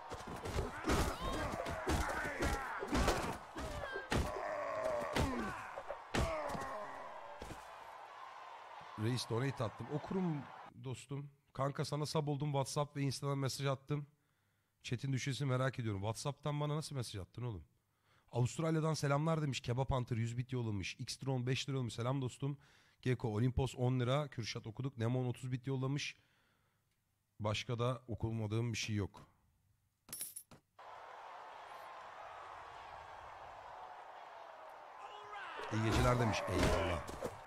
Reis donate attım. Okurum dostum. Kanka sana sub oldum. WhatsApp ve Insta'dan mesaj attım. Chat'in düşesini merak ediyorum. WhatsApp'tan bana nasıl mesaj attın oğlum? Avustralya'dan selamlar demiş. Kebap Hunter yüz bit yollamış. Xtron beş lira yollamış. Selam dostum. Gecko Olimpos on lira. Kürşat okuduk. Nemon otuz bit yollamış. Başka da okumadığım bir şey yok. İyi geceler demiş. Eyvallah.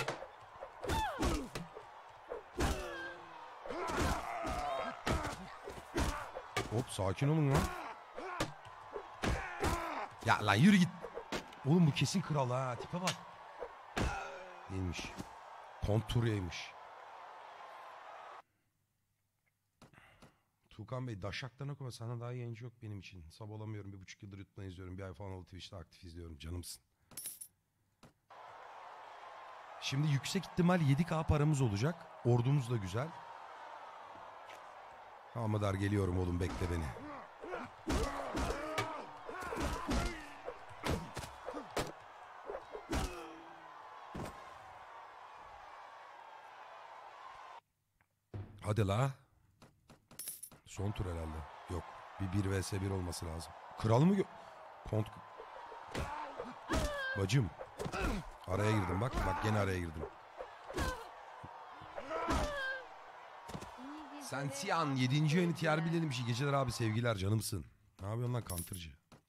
Hop sakin olun lan. Ya lan yürü git. Oğlum bu kesin kral ha. Tipe bak. Neymiş? Konturyaymış. Tuğkan Bey daşaktan okuma, senden daha iyi yayıncı yok benim için. Sabah olamıyorum, bir buçuk yıldır YouTube'dan izliyorum. Bir ay falan oldu Twitch'te aktif izliyorum, canımsın. Şimdi yüksek ihtimal yedi K paramız olacak. Ordumuz da güzel. Hamadar geliyorum oğlum, bekle beni. Hadi la. Son tur herhalde. Yok. Bir bir vs bir olması lazım. Kral mı? gö- Kont... Bacım. Araya girdim bak. Bak gene araya girdim. Sen Siyan yedinci yayını T R bilelim. İyi geceler abi, sevgiler, canımsın. Ne yapıyorsun lan counter'cı?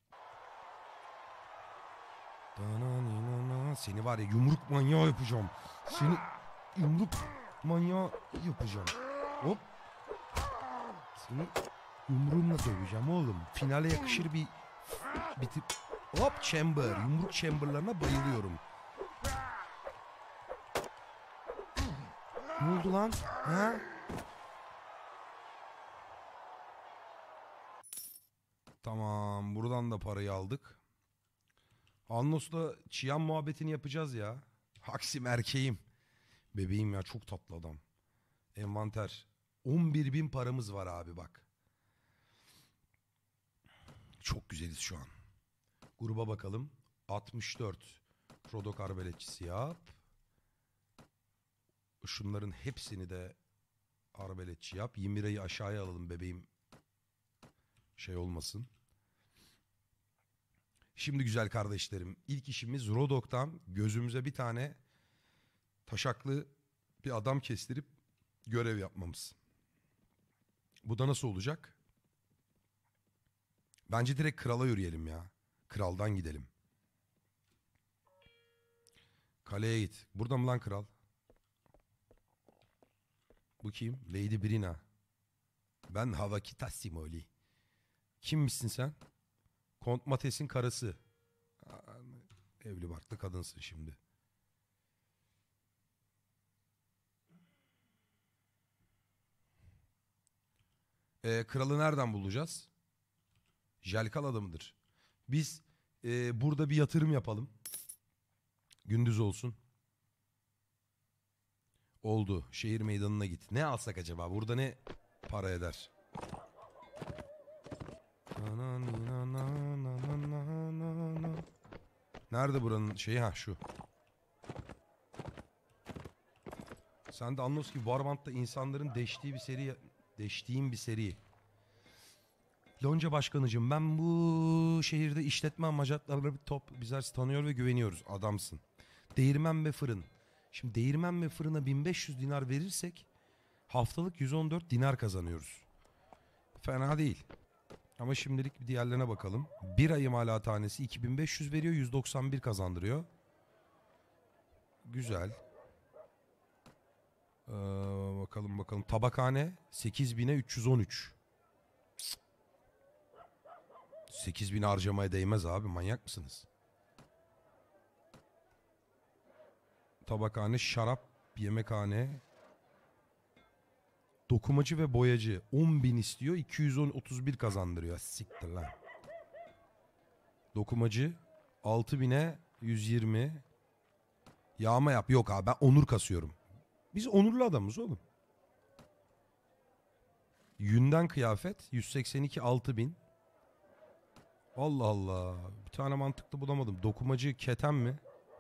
Seni var ya yumruk manyağı yapacağım. Seni yumruk manyağı yapacağım. Hop. Seni yumruğumla döveceğim oğlum. Finale yakışır bir bitip. Hop chamber. Yumruk chamberlarına bayılıyorum. Ne oldu lan? Ha? Tamam. Buradan da parayı aldık. Annos'la Çiyan muhabbetini yapacağız ya. Haksim erkeğim. Bebeğim ya, çok tatlı adam. Envanter. on bir bin paramız var abi bak. Çok güzeliz şu an. Gruba bakalım. altmış dört. Rodok arbeletçisi yap. Şunların hepsini de arbeletçi yap. yirmi lirayı aşağıya alalım bebeğim. Şey olmasın. Şimdi güzel kardeşlerim, ilk işimiz Rodok'tan gözümüze bir tane taşaklı bir adam kestirip görev yapmamız. Bu da nasıl olacak? Bence direkt krala yürüyelim ya. Kraldan gidelim. Kaleye git. Burada mı lan kral? Bu kim? Lady Brina. Ben Havakita Simoli. Kimmişsin sen? Kont Mates'in karısı. Evli barklı kadınsın şimdi. Ee, kralı nereden bulacağız? Jelkal adamıdır. Biz e, burada bir yatırım yapalım. Gündüz olsun. Oldu. Şehir meydanına git. Ne alsak acaba? Burada ne para eder? Nerede buranın şeyi? Ha şu. Sen de Anlos gibi Warband'da insanların deştiği bir seri, deştiğim bir seri. Lonca başkanıcığım, ben bu şehirde işletme amacatlarla bir top. Bizler tanıyor ve güveniyoruz. Adamsın. Değirmen ve fırın. Şimdi değirmen ve fırına bin beş yüz dinar verirsek haftalık yüz on dört dinar kazanıyoruz. Fena değil. Ama şimdilik bir diğerlerine bakalım. Bir ay imalathanesi iki bin beş yüz veriyor, yüz doksan bir kazandırıyor. Güzel. Ee, bakalım bakalım. Tabakhane sekiz bine üç yüz on üç. sekiz bin harcamaya değmez abi, manyak mısınız? Tabakhane, şarap, yemekhane, dokumacı ve boyacı on bin istiyor, iki yüz otuz bir kazandırıyor. Siktir lan. Dokumacı altı bine yüz yirmi. Yağma yap. Yok abi, ben onur kasıyorum. Biz onurlu adamız oğlum. Yünden kıyafet yüz seksen iki, altı bin. Allah Allah. Bir tane mantıklı bulamadım. Dokumacı keten mi?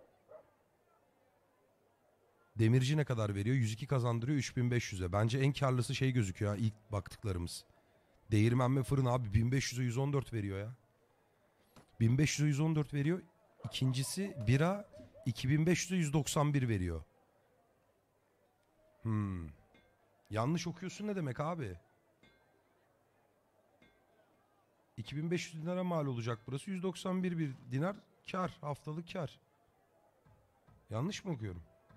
Demirci ne kadar veriyor? yüz iki kazandırıyor, üç bin beş yüze. Bence en karlısı şey gözüküyor ha, ilk baktıklarımız. Değirmen ve fırın abi bin beş yüze yüz on dört veriyor ya. bin beş yüze yüz on dört veriyor. İkincisi bira iki bin beş yüze yüz doksan bir veriyor. Hmm. Yanlış okuyorsun ne demek abi? iki bin beş yüz dinara mal olacak burası. yüz doksan bir bir dinar kar. Haftalık kar. Yanlış mı okuyorum?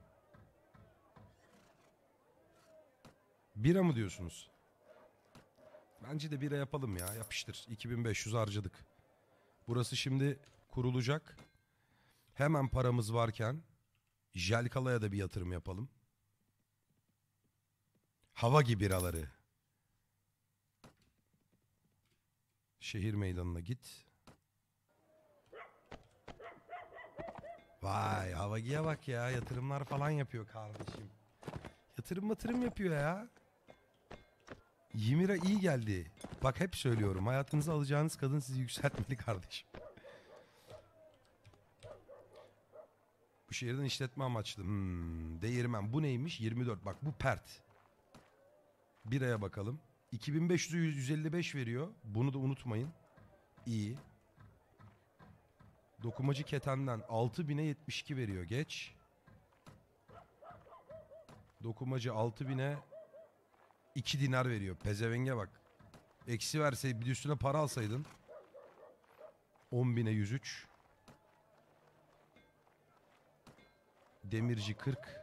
Bira mı diyorsunuz? Bence de bira yapalım ya. Yapıştır. iki bin beş yüz harcadık. Burası şimdi kurulacak. Hemen paramız varken Jelkala'ya da bir yatırım yapalım. Hava gibi biraları. Şehir meydanına git. Vay Havagi'ye bak ya. Yatırımlar falan yapıyor kardeşim. Yatırım yatırım yapıyor ya. Yimira iyi geldi. Bak hep söylüyorum. Hayatınıza alacağınız kadın sizi yükseltmeli kardeşim. Bu şehirden işletme amaçlı. Hmm, değirmen. Bu neymiş? yirmi dört. Bak bu pert. Biraya bakalım. iki bin beş yüze yüz elli beş veriyor. Bunu da unutmayın. İyi. Dokumacı ketenden altı bine yetmiş iki veriyor. Geç. Dokumacı altı bine iki dinar veriyor. Pezevenge bak. Eksi verseydin bir de üstüne para alsaydın. on bine yüz üç. Demirci kırk.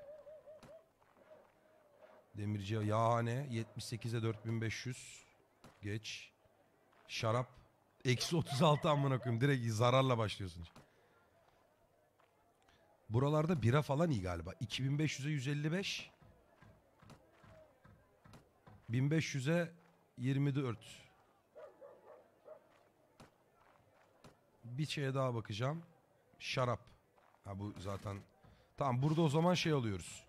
Demirci yahane yetmiş sekize dört bin beş yüz. Geç. Şarap. Eksi otuz altı amına koyayım. Direkt zararla başlıyorsun. Buralarda bira falan iyi galiba. iki bin beş yüze yüz elli beş. bin beş yüze yirmi dört. Bir şeye daha bakacağım. Şarap. Ha bu zaten. Tamam burada o zaman şey alıyoruz.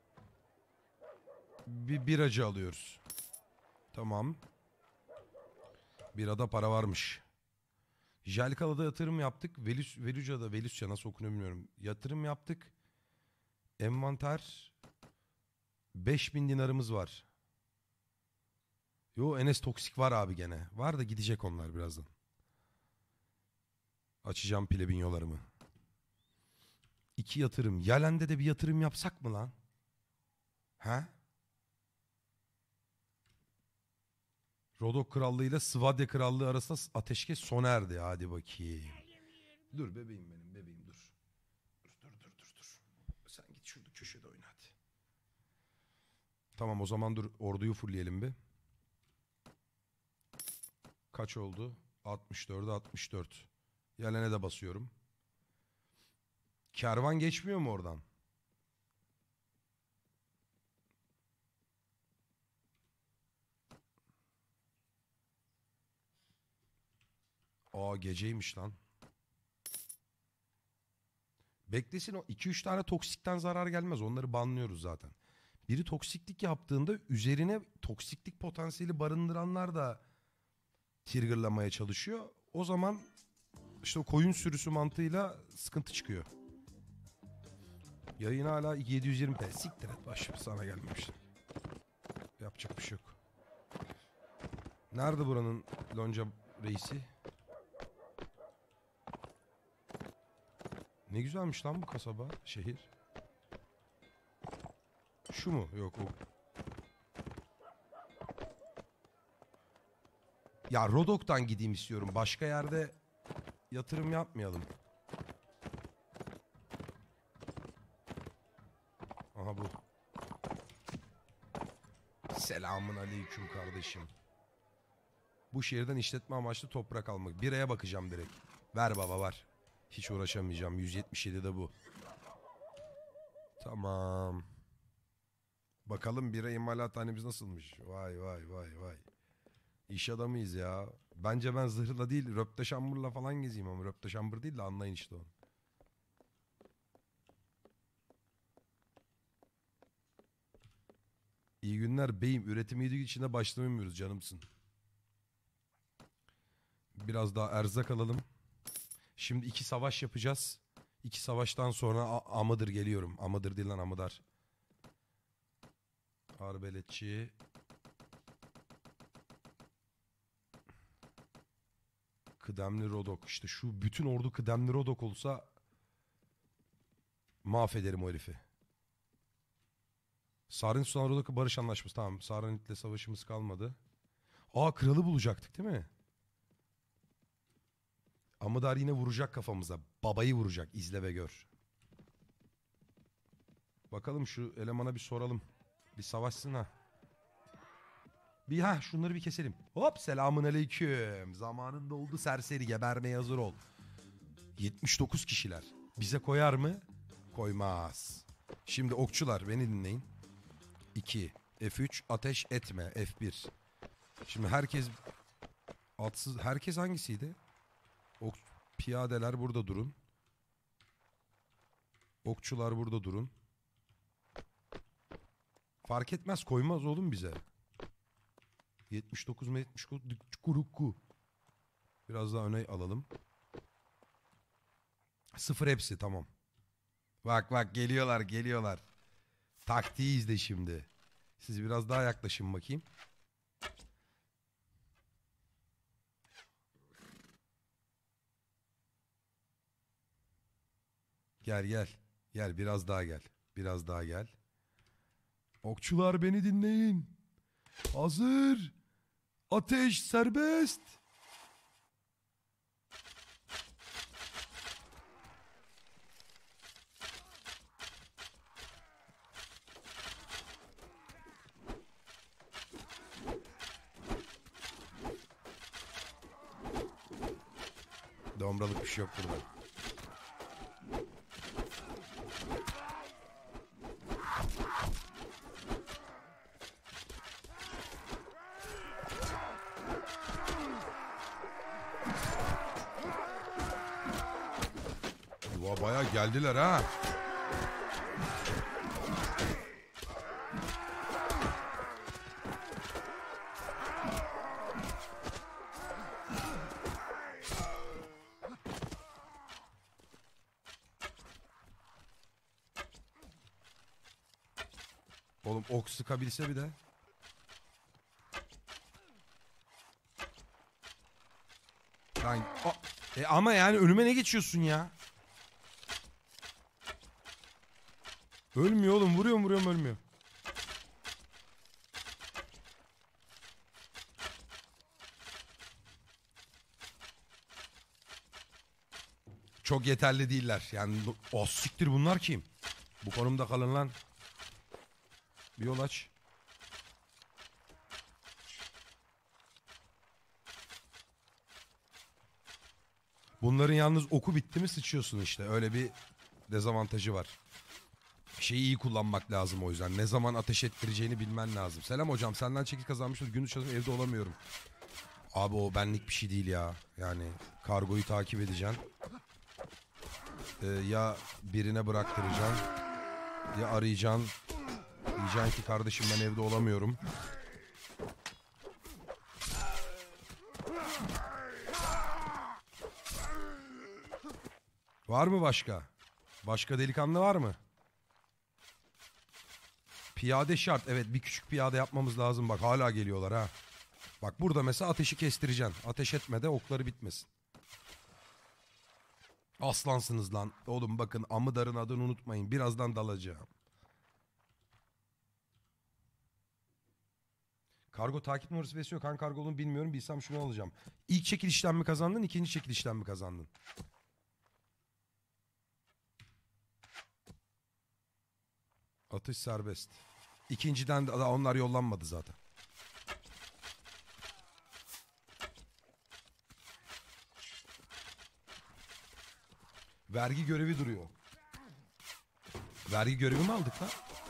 Bir biracı alıyoruz. Tamam. Birada para varmış. Jelkala'da yatırım yaptık. Velüs, Veluca'da, Velusya nasıl okunuyor bilmiyorum. Yatırım yaptık. Envanter. beş bin dinarımız var. Yo Enes toksik var abi gene. Var da gidecek onlar birazdan. Açacağım plebinyolarımı. İki yatırım. Yalen'de de bir yatırım yapsak mı lan? Ha? Rodok Krallığı ile Svadya Krallığı arasında ateşkes sona erdi. Hadi bakayım. Dur bebeğim benim bebeğim dur. Dur dur dur dur dur. Sen git şurada köşede oyna hadi. Tamam o zaman dur orduyu fullleyelim bir. Kaç oldu? altmış dörde altmış dört. Yalen'e de basıyorum. Kervan geçmiyor mu oradan? Aa geceymiş lan. Beklesin o iki üç tane toksikten zarar gelmez. Onları banlıyoruz zaten. Biri toksiklik yaptığında üzerine toksiklik potansiyeli barındıranlar da triggerlamaya çalışıyor. O zaman işte o koyun sürüsü mantığıyla sıkıntı çıkıyor. Yayın hala yedi yüz yirmi p. Siktir et başım sana gelmemiş. Yapacak bir şey yok. Nerede buranın lonca reisi? Ne güzelmiş lan bu kasaba, şehir. Şu mu? Yok o. Ya Rodok'tan gideyim istiyorum. Başka yerde yatırım yapmayalım. Aha bu. Selamun aleyküm kardeşim. Bu şehirden işletme amaçlı toprak almak. Biraya bakacağım direkt. Ver baba var. Hiç uğraşamayacağım. yüz yetmiş yedi de bu. Tamam. Bakalım bira imalathanemiz nasılmış. Vay vay vay vay. İş adamıyız ya. Bence ben zırhla değil röpte şambırla falan gezeyim ama röpte şambır değil de anlayın işte onu. İyi günler beyim. Üretim yedi içinde başlamıyoruz canımsın. Biraz daha erzak alalım. Şimdi iki savaş yapacağız. İki savaştan sonra Amadır geliyorum. Amadır değil lan Amadar. Arbeletçi. Kıdemli Rodok. İşte şu bütün ordu kıdemli Rodok olsa mahvederim o herifi. Sarin Sultan Rodok'a barış anlaşması. Tamam. Saranit'le savaşımız kalmadı. Aa kralı bulacaktık değil mi? Amadar yine vuracak kafamıza. Babayı vuracak. İzle ve gör. Bakalım şu elemana bir soralım. Bir savaşsın ha. Bir ha şunları bir keselim. Hop selamun aleyküm. Zamanında oldu serseri gebermeye hazır ol. yetmiş dokuz kişiler. Bize koyar mı? Koymaz. Şimdi okçular beni dinleyin. iki. F üç ateş etme. F bir. Şimdi herkes Atsız herkes hangisiydi? Ok, piyadeler burada durun. Okçular burada durun. Fark etmez, koymaz oğlum bize. yetmiş dokuz mu yetmiş dokuz. Biraz daha öne alalım. Sıfır hepsi, tamam. Bak bak, geliyorlar geliyorlar. Taktiği izle şimdi. Siz biraz daha yaklaşın bakayım. Gel gel. Gel biraz daha gel. Biraz daha gel. Okçular beni dinleyin. Hazır. Ateş serbest. Domralık bir şey yok burada. Uva bayağı geldiler ha. Oğlum ok sıkabilse bir de. Lan, o, e ama yani önüme ne geçiyorsun ya? Ölmüyor oğlum, vuruyorum vuruyorum ölmüyor. Çok yeterli değiller. Yani o siktir, bunlar kim? Bu konumda kalın lan. Bir yol aç. Bunların yalnız oku bitti mi sıçıyorsun işte. Öyle bir dezavantajı var. Şeyi iyi kullanmak lazım o yüzden. Ne zaman ateş ettireceğini bilmen lazım. Selam hocam, senden çekil kazanmıştır. Gündüz çalışıyorum, evde olamıyorum. Abi o benlik bir şey değil ya. Yani kargoyu takip edeceksin. Ee, ya birine bıraktıracaksın. Ya arayacaksın. Diyeceksin ki kardeşim ben evde olamıyorum. Var mı başka? Başka delikanlı var mı? Piyade şart. Evet, bir küçük piyade yapmamız lazım. Bak hala geliyorlar ha. Bak burada mesela ateşi kestireceksin. Ateş etme de okları bitmesin. Aslansınız lan. Oğlum bakın, Amıdar'ın adını unutmayın. Birazdan dalacağım. Kargo takip numarası besliyor. Kan kargoluğunu bilmiyorum. Bilsem şunu alacağım. İlk çekilişten mi kazandın? İkinci çekilişten mi kazandın? Atış serbest. İkinciden de onlar yollanmadı zaten. Vergi görevi duruyor. Vergi görevi mi aldık lan?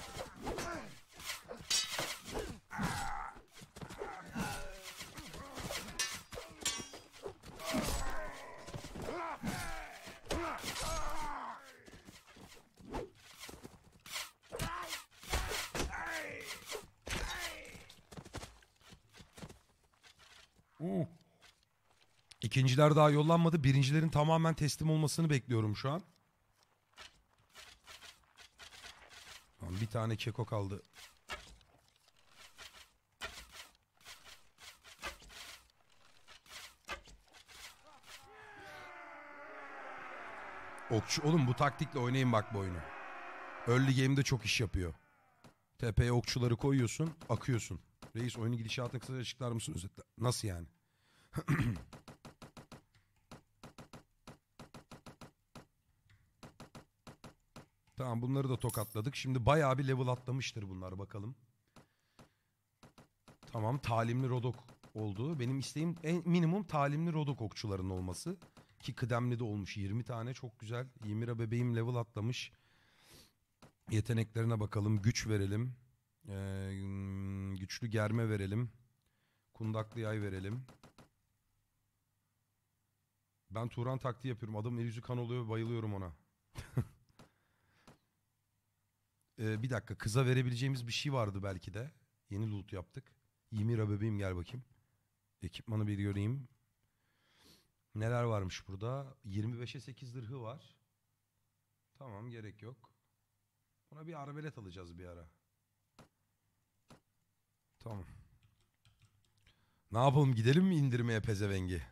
Uh. İkinciler daha yollanmadı. Birincilerin tamamen teslim olmasını bekliyorum şu an. Bir tane keko kaldı. Okçu oğlum, bu taktikle oynayın bak bu oyunu. Early game'de çok iş yapıyor. Tepeye okçuları koyuyorsun, akıyorsun. Reis, oyunu gidişatını kısaca açıklar mısın özetle? Nasıl yani? Tamam, bunları da tokatladık. Şimdi bayağı bir level atlamıştır bunlar, bakalım. Tamam, talimli rodok oldu. Benim isteğim en minimum talimli rodok okçuların olması. Ki kıdemli de olmuş yirmi tane, çok güzel. Ymira bebeğim level atlamış. Yeteneklerine bakalım. Güç verelim. Ee, güçlü germe verelim. Kundaklı yay verelim. Ben Turan taktiği yapıyorum. Adamın el yüzü kan oluyor ve bayılıyorum ona. Ee, bir dakika, kıza verebileceğimiz bir şey vardı belki de. Yeni loot yaptık. Ymira bebeğim gel bakayım. Ekipmanı bir göreyim. Neler varmış burada? yirmi beşe sekiz zırhı var. Tamam, gerek yok. Buna bir arbelet alacağız bir ara. Tamam. Ne yapalım, gidelim mi indirmeye pezevengi?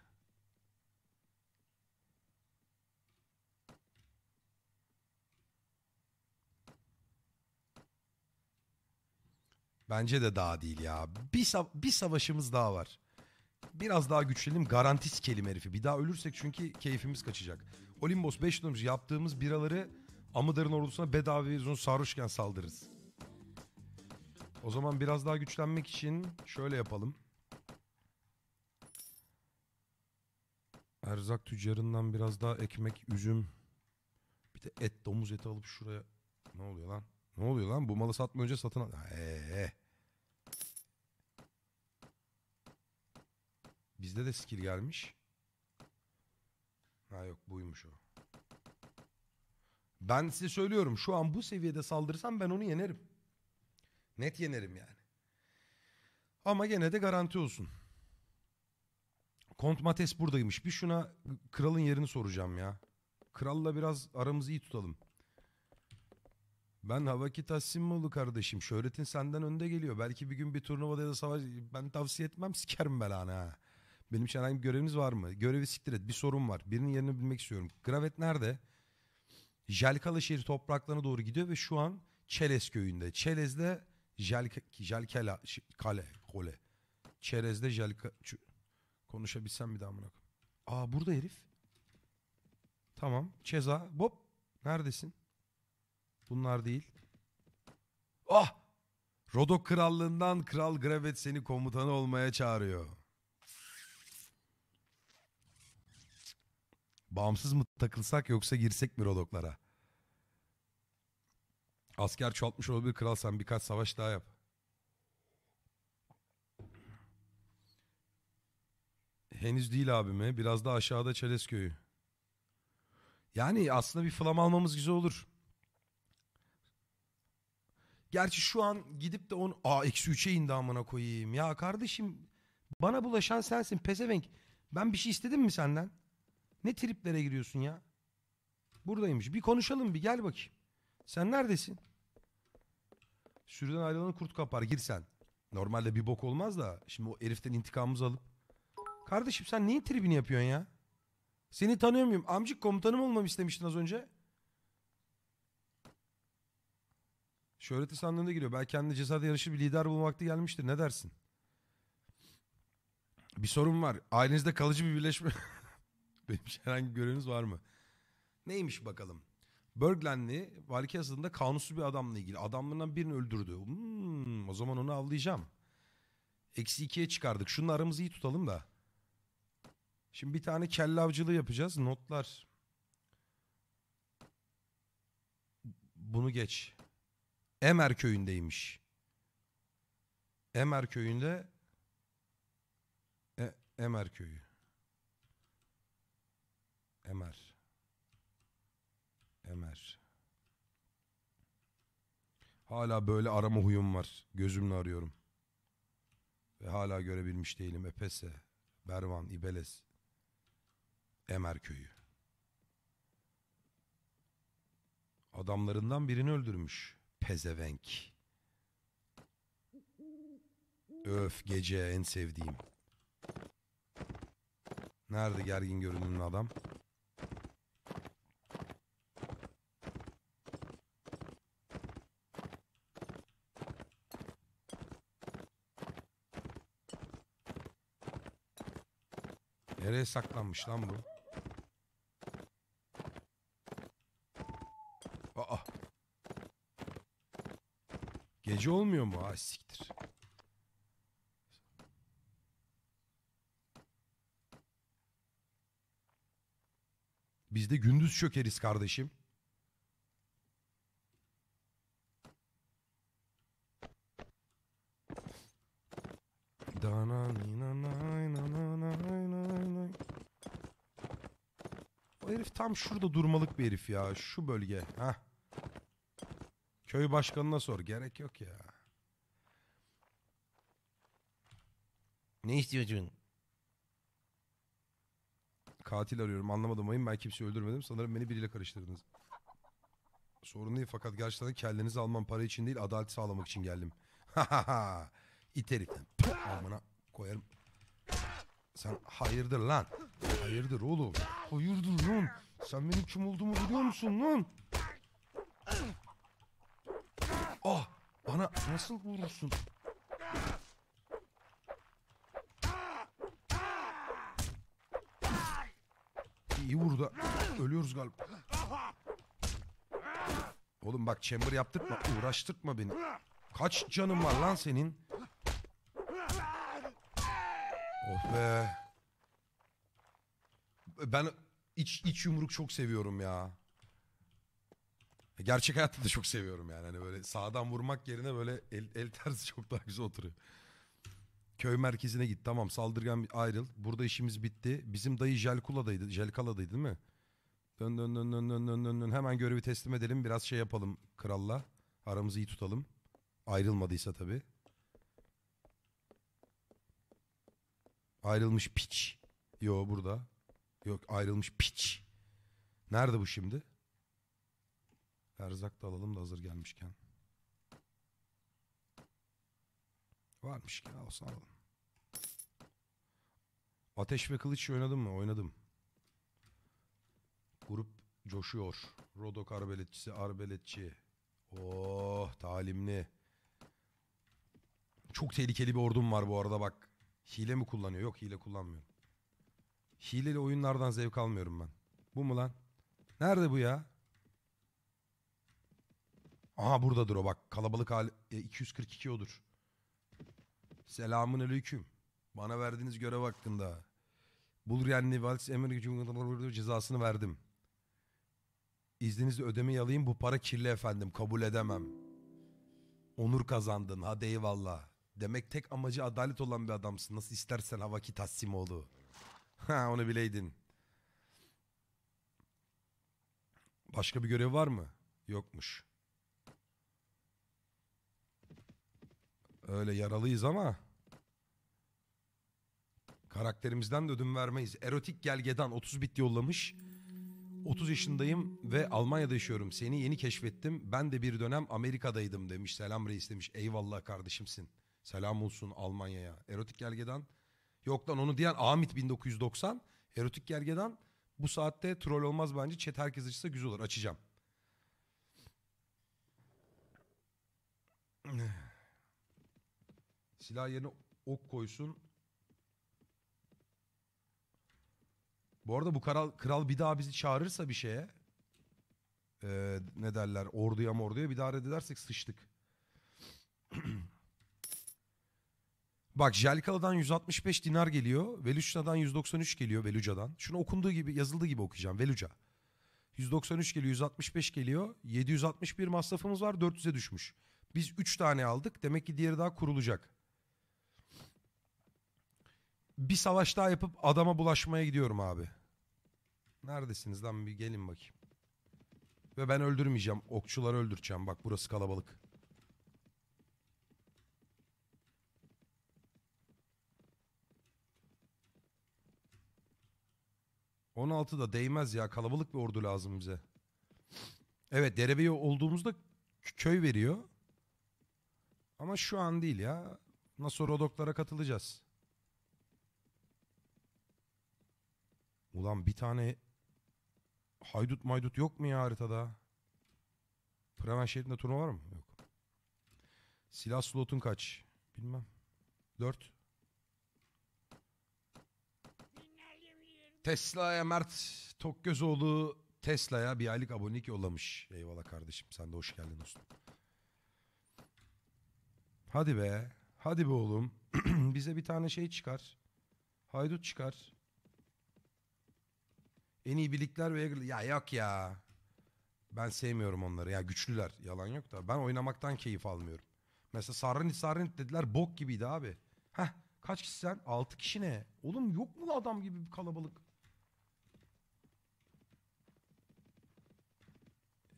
Bence de daha değil ya. Bir, sa- bir savaşımız daha var. Biraz daha güçlenelim, garanti sikelim herifi. Bir daha ölürsek çünkü keyfimiz kaçacak. Olimbos beş dolarımız yaptığımız biraları Amudar'ın ordusuna bedava veririz, sarhoşken saldırırız. O zaman biraz daha güçlenmek için şöyle yapalım. Erzak tüccarından biraz daha ekmek, üzüm. Bir de et, domuz eti alıp şuraya... Ne oluyor lan? Ne oluyor lan? Bu malı satma önce satın al... Eee. Bizde de skill gelmiş. Ha yok, buymuş o. Ben size söylüyorum, şu an bu seviyede saldırırsam ben onu yenerim. Net yenerim yani. Ama gene de garanti olsun. Kont Mates buradaymış. Bir şuna kralın yerini soracağım ya. Kralla biraz aramızı iyi tutalım. Ben Havaki Tassimoğlu kardeşim. Şöhretin senden önde geliyor. Belki bir gün bir turnuvada ya da savaş... Ben tavsiye etmem, sikerim belanı ha. Benim için herhangi bir göreviniz var mı? Görevi siktir et. Bir sorun var. Birinin yerini bilmek istiyorum. Gravet nerede? Jelkalı şehri topraklarına doğru gidiyor ve şu an Çerez köyünde. Çerez'de Jelka, Jelkala ş- kale kole. Çerez'de Jelka Ç- konuşabilsem bir daha amına koyayım. Aa, burada herif. Tamam. Çeza. Bob. Neredesin? Bunlar değil. Ah! Rodok krallığından Kral Gravet seni komutanı olmaya çağırıyor. Bağımsız mı takılsak yoksa girsek mi Rodoklara? Asker çoğaltmış olabilir kral, sen birkaç savaş daha yap. Henüz değil abime. Biraz daha aşağıda Çerez köyü. Yani aslında bir flam almamız güzel olur. Gerçi şu an gidip de onu... Aa, eksi üçe indi amına koyayım. Ya kardeşim, bana bulaşan sensin pezevenk. Ben bir şey istedim mi senden? Ne triplere giriyorsun ya? Buradaymış. Bir konuşalım, bir gel bakayım. Sen neredesin? Sürüden ayrılan kurt kapar, gir sen. Normalde bir bok olmaz da şimdi o heriften intikamımızı alıp. Kardeşim sen neyin tribini yapıyorsun ya? Seni tanıyor muyum? Amcık, komutanım olmamı istemiştin az önce. Şöhreti sandığında giriyor. Belki kendine cesaret yarışı bir lider bulma vakti gelmiştir. Ne dersin? Bir sorun var. Ailenizde kalıcı bir birleşme... Benim için herhangi bir göreviniz var mı? Neymiş bakalım. Berglenli Valki aslında kanunsuz bir adamla ilgili. Adamlarından birini öldürdü. Hmm, o zaman onu avlayacağım. Eksi ikiye çıkardık. Şunun aramızı iyi tutalım da. Şimdi bir tane kelle avcılığı yapacağız. Notlar. Bunu geç. Emer köyündeymiş. Emer köyünde... E, Emer köyü. Emer. Emer. Hala böyle arama huyum var. Gözümle arıyorum. Ve hala görebilmiş değilim. Epese, Bervan, İbeles. Emer köyü. Adamlarından birini öldürmüş. Pezevenk. Öf, gece en sevdiğim. Nerede gergin görünümlü adam? Nereye saklanmış lan bu? Aa. Gece olmuyor mu? Ay siktir. Biz de gündüz çökeriz kardeşim. Herif tam şurada durmalık bir herif ya. Şu bölge. Heh. Köy başkanına sor. Gerek yok ya. Ne istiyorsun? Katil arıyorum. Anlamadım ayım. Ben kimseyi öldürmedim. Sanırım beni biriyle karıştırdınız. Sorun değil fakat gerçekten kellenizi almam para için değil adalet sağlamak için geldim. Ha İt heriften. Amına koyarım. Sen hayırdır lan? Hayırdır oğlum? Hayırdır lan? Sen benim kim olduğumu biliyor musun lan? Ah! Bana nasıl vurursun? İyi vur da ölüyoruz galiba. Oğlum bak chamber yaptırtma, uğraştırtma beni. Kaç canın var lan senin? Oh be. Ben iç, iç yumruk çok seviyorum ya. Gerçek hayatta da çok seviyorum yani. Hani böyle sağdan vurmak yerine böyle el, el tersi çok daha güzel oturuyor. Köy merkezine git. Tamam saldırgan ayrıl. Burada işimiz bitti. Bizim dayı Jelkula'daydı. Jelkala'daydı değil mi? Dön dön dön dön dön dön dön dön. Hemen görevi teslim edelim. Biraz şey yapalım kralla. Aramızı iyi tutalım. Ayrılmadıysa tabii. Ayrılmış piç. Yo burada. Yok ayrılmış piç. Nerede bu şimdi? Erzak da alalım da hazır gelmişken. Varmış ki olsun alalım. Ateş ve Kılıç oynadın mı? Oynadım. Grup coşuyor. Rodok arbeletçisi, arbeletçi. Oh talimli. Çok tehlikeli bir ordum var bu arada bak. Hile mi kullanıyor? Yok hile kullanmıyorum. Hileli oyunlardan zevk almıyorum ben. Bu mu lan? Nerede bu ya? Aha buradadır o bak. Kalabalık hali e, iki yüz kırk iki odur. Selamun aleyküm. Bana verdiğiniz görev hakkında. Bulrenli Vals Emir Cumhurbaşkanı cezasını verdim. İzninizle ödemeyi alayım. Bu para kirli efendim. Kabul edemem. Onur kazandın. Hadi eyvallah. Demek tek amacı adalet olan bir adamsın. Nasıl istersen Havaki Tassimoğlu. Ha onu bileydin. Başka bir görev var mı? Yokmuş. Öyle yaralıyız ama karakterimizden de ödün vermeyiz. Erotik Gelgedan otuz bit yollamış. otuz yaşındayım ve Almanya'da yaşıyorum. Seni yeni keşfettim. Ben de bir dönem Amerika'daydım demiş. Selam reis demiş. Eyvallah kardeşimsin. Selam olsun Almanya'ya. Erotik Gergedan. Yok lan onu diyen Ahmet bin dokuz yüz doksan. Erotik Gergedan bu saatte troll olmaz bence. Chat herkes açsa güzel olur. Açacağım. Silah yerine ok koysun. Bu arada bu kral, kral bir daha bizi çağırırsa bir şeye. Ee, ne derler orduya morduya bir daha reddedersek sıçtık. Bak Jelkala'dan yüz altmış beş dinar geliyor. Veluca'dan yüz doksan üç geliyor Veluca'dan. Şunu okunduğu gibi yazıldığı gibi okuyacağım. Veluca. yüz doksan üç geliyor yüz altmış beş geliyor. yedi yüz altmış bir masrafımız var dört yüze düşmüş. Biz üç tane aldık. Demek ki diğeri daha kurulacak. Bir savaş daha yapıp adama bulaşmaya gidiyorum abi. Neredesiniz lan bir gelin bakayım. Ve ben öldürmeyeceğim. Okçuları öldüreceğim. Bak burası kalabalık. on altı da değmez ya. Kalabalık bir ordu lazım bize. Evet derebeyi olduğumuzda köy veriyor. Ama şu an değil ya. Nasıl Rodoklara katılacağız. Ulan bir tane haydut maydut yok mu ya haritada? Preven şehrinde turnuva var mı? Yok. Silah slotun kaç? Bilmem. Dört. Tesla'ya Mert Tokgözoğlu Tesla'ya bir aylık abonelik yollamış. Eyvallah kardeşim sen de hoş geldin dostum. Hadi be. Hadi be oğlum. Bize bir tane şey çıkar. Haydut çıkar. En iyi birlikler ve... Ya yok ya. Ben sevmiyorum onları. Ya güçlüler. Yalan yok da. Ben oynamaktan keyif almıyorum. Mesela Sarranit Sarranit dediler. Bok gibiydi abi. Heh. Kaç kişi sen? Altı kişi ne? Oğlum yok mu adam gibi bir kalabalık?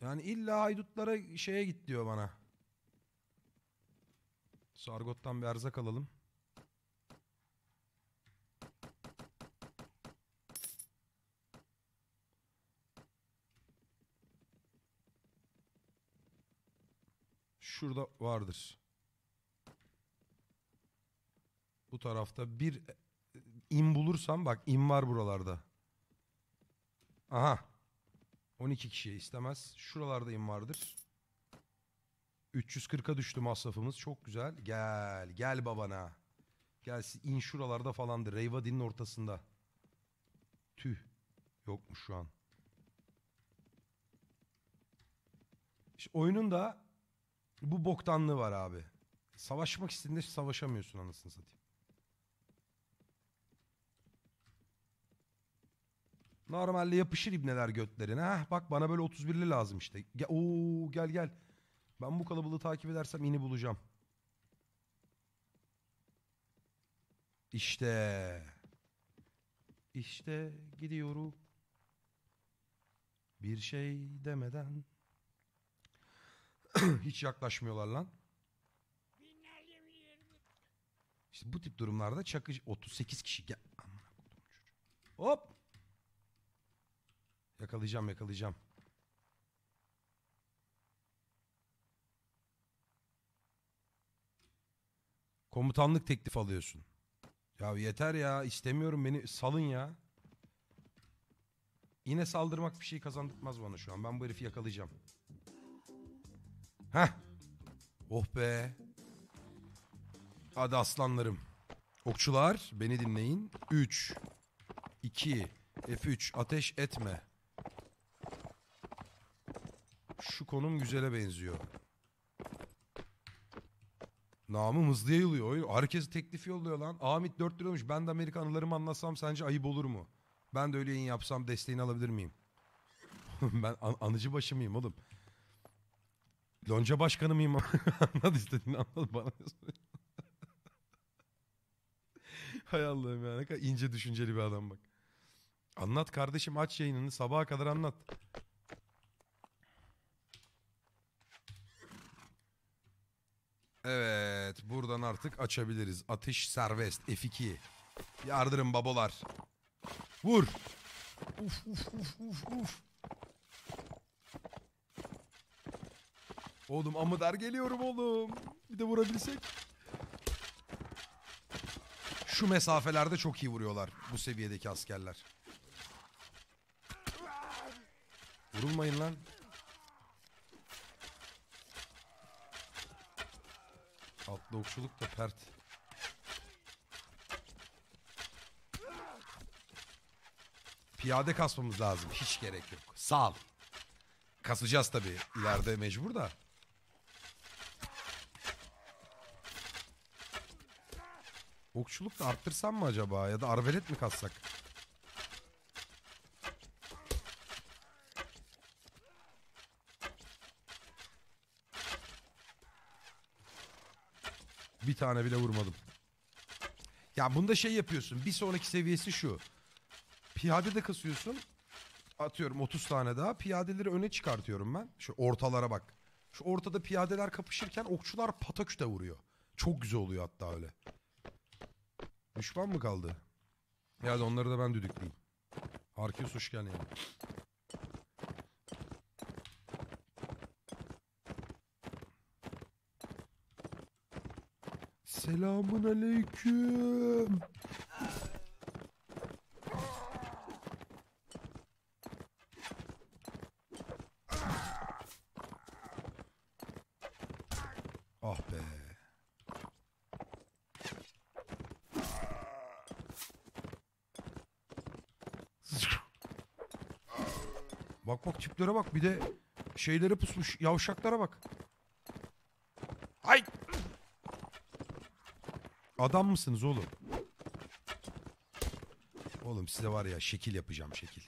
Yani illa haydutlara şeye git diyor bana. Sargot'tan bir erzak alalım. Şurada vardır. Bu tarafta bir im bulursam, bak im var buralarda. Aha. on iki kişiye istemez. Şuralarda im vardır. üç yüz kırka düştü masrafımız. Çok güzel. Gel. Gel babana. Gel, in şuralarda falandır. Reyvadi'nin ortasında. Tüh. Yokmuş şu an. İşte oyunun da bu boktanlığı var abi. Savaşmak istediğinde savaşamıyorsun anasını satayım. Normalde yapışır ibneler götlerine. Heh, bak bana böyle otuz birli lazım işte. Gel, oo, gel gel. Ben bu kalabalığı takip edersem ini bulacağım. İşte. İşte gidiyorum. Bir şey demeden. Hiç yaklaşmıyorlar lan. İşte bu tip durumlarda çakıcı otuz sekiz kişi gel. Hop. Yakalayacağım yakalayacağım. Komutanlık teklif alıyorsun. Ya yeter ya, istemiyorum, beni salın ya. Yine saldırmak bir şey kazandırmaz bana şu an. Ben bu herifi yakalayacağım. Heh. Oh be. Hadi aslanlarım. Okçular beni dinleyin. üç, iki, F üç ateş etme. Şu konum güzele benziyor. Namım hızlı yayılıyor. Herkes teklif yolluyor lan. Ahmet dört lira olmuş. Ben de Amerika anılarımı anlatsam sence ayıp olur mu? Ben de öyle yayın yapsam desteğini alabilir miyim? Ben an anıcı başı mıyım oğlum? Lonca başkanı mıyım? Anlat istediğini anlat bana. Hay Allah'ım ya, ne kadar ince düşünceli bir adam bak. Anlat kardeşim, aç yayınını, sabaha kadar anlat. Evet, buradan artık açabiliriz. Atış serbest F iki. Yardırın babolar. Vur. Uf uf uf uf uf. Oğlum amıdar geliyorum oğlum. Bir de vurabilsek. Şu mesafelerde çok iyi vuruyorlar bu seviyedeki askerler. Vurulmayın lan. Atlı okçuluk da pert. Piyade kasmamız lazım. Hiç gerek yok. Sağ ol. Kasacağız tabii. İleride mecbur da. Okçuluk da arttırsam mı acaba? Ya da arvelet mi kassak? Bir tane bile vurmadım. Ya bunda şey yapıyorsun. Bir sonraki seviyesi şu. Piyade de kasıyorsun. Atıyorum otuz tane daha. Piyadeleri öne çıkartıyorum ben. Şu ortalara bak. Şu ortada piyadeler kapışırken okçular pataküte vuruyor. Çok güzel oluyor hatta öyle. Düşman mı kaldı? Ya da onları da ben düdükleyeyim. Arkeus hoş geldin yani. Selamun aleyküm. Ah be. Bak bak tiplere bak, bir de şeylere pusmuş, yavşaklara bak. Ay! Adam mısınız oğlum? Oğlum size var ya şekil yapacağım, şekil.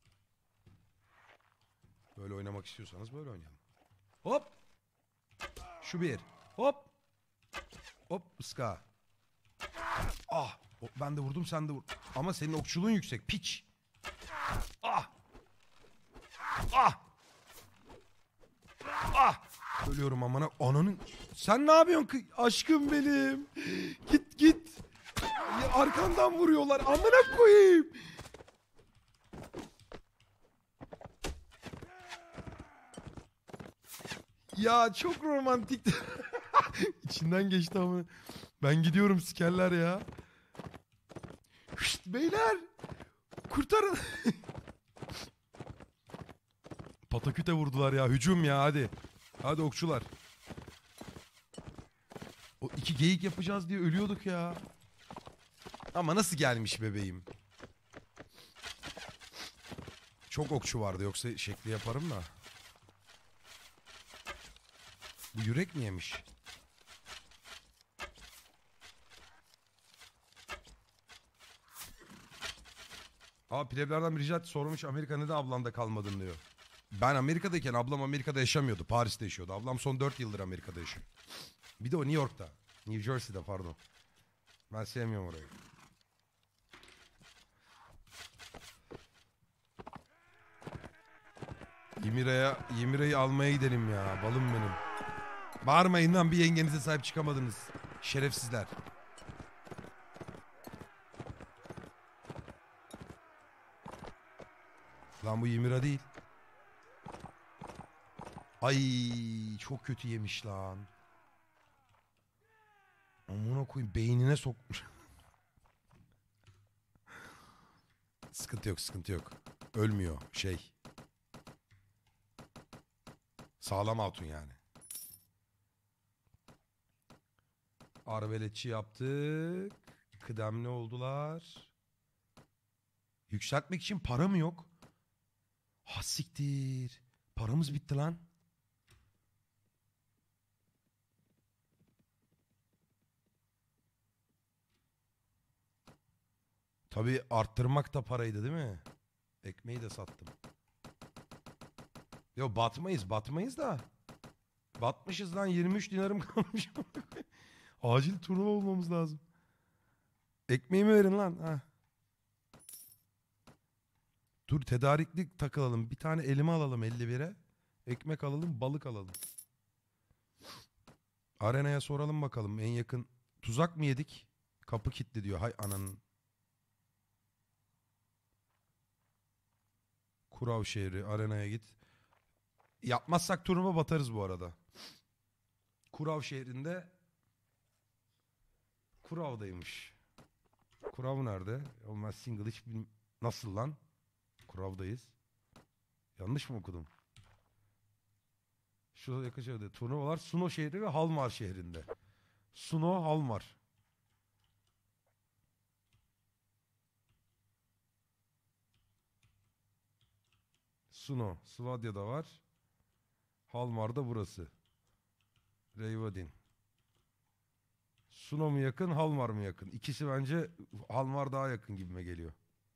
Böyle oynamak istiyorsanız böyle oynayalım. Hop! Şu bir. Hop! Hop ıska. Ah! Ben de vurdum, sen de vur. Ama senin okçuluğun yüksek piç. Ah! Ah! Ah! Ölüyorum amına. Ananın. Sen ne yapıyorsun kı- aşkım benim? Git git. Ya arkandan vuruyorlar. Amına koyayım. Ya çok romantik. İçinden geçti ama. Ben gidiyorum sikerler ya. Şşt, beyler. Kurtarın. Pataküte vurdular ya. Hücum ya hadi. Hadi okçular. O iki geyik yapacağız diye ölüyorduk ya. Ama nasıl gelmiş bebeğim? Çok okçu vardı yoksa şekli yaparım da. Bu yürek mi yemiş? Aa pleblerden bir rica sormuş Amerika neden ablanda kalmadın diyor. Ben Amerika'dayken ablam Amerika'da yaşamıyordu. Paris'te yaşıyordu. Ablam son dört yıldır Amerika'da yaşıyor. Bir de o New York'ta. New Jersey'de pardon. Ben sevmiyorum orayı. Yemire'ye, Yemire'yi almaya gidelim ya. Balım benim. Bağırmayın lan bir yengenize sahip çıkamadınız. Şerefsizler. Lan bu Ymira değil. Ay çok kötü yemiş lan. Amına koyayım beynine sokmuş. Sıkıntı yok sıkıntı yok. Ölmüyor şey. Sağlam hatun yani. Arbeletçi yaptık. Kıdemli oldular. Yükseltmek için para mı yok? Ha siktir. Paramız bitti lan. Tabii arttırmak da paraydı değil mi? Ekmeği de sattım. Yo batmayız batmayız da. Batmışız lan yirmi üç dinarım kalmış. Acil turnuva olmamız lazım. Ekmeğimi verin lan. Ha. Dur tedarikli takılalım. Bir tane elime alalım elli bire. Ekmek alalım balık alalım. Arenaya soralım bakalım en yakın. Tuzak mı yedik? Kapı kilitli diyor. Hay ananın. Kurav şehri arenaya git. Yapmazsak turnuva batarız bu arada. Kurav şehrinde Kurav'daymış. Kurav nerede? Oğlum ben single hiç bilmiyorum. Nasıl lan? Kurav'dayız. Yanlış mı okudum? Şu yakın şehirde turnuvalar Suno şehri ve Halmar şehrinde. Suno, Halmar. Suno, Svadya'da var. Halmar'da burası. Reyvadin. Suno mu yakın, Halmar mı yakın? İkisi bence Halmar daha yakın gibime geliyor.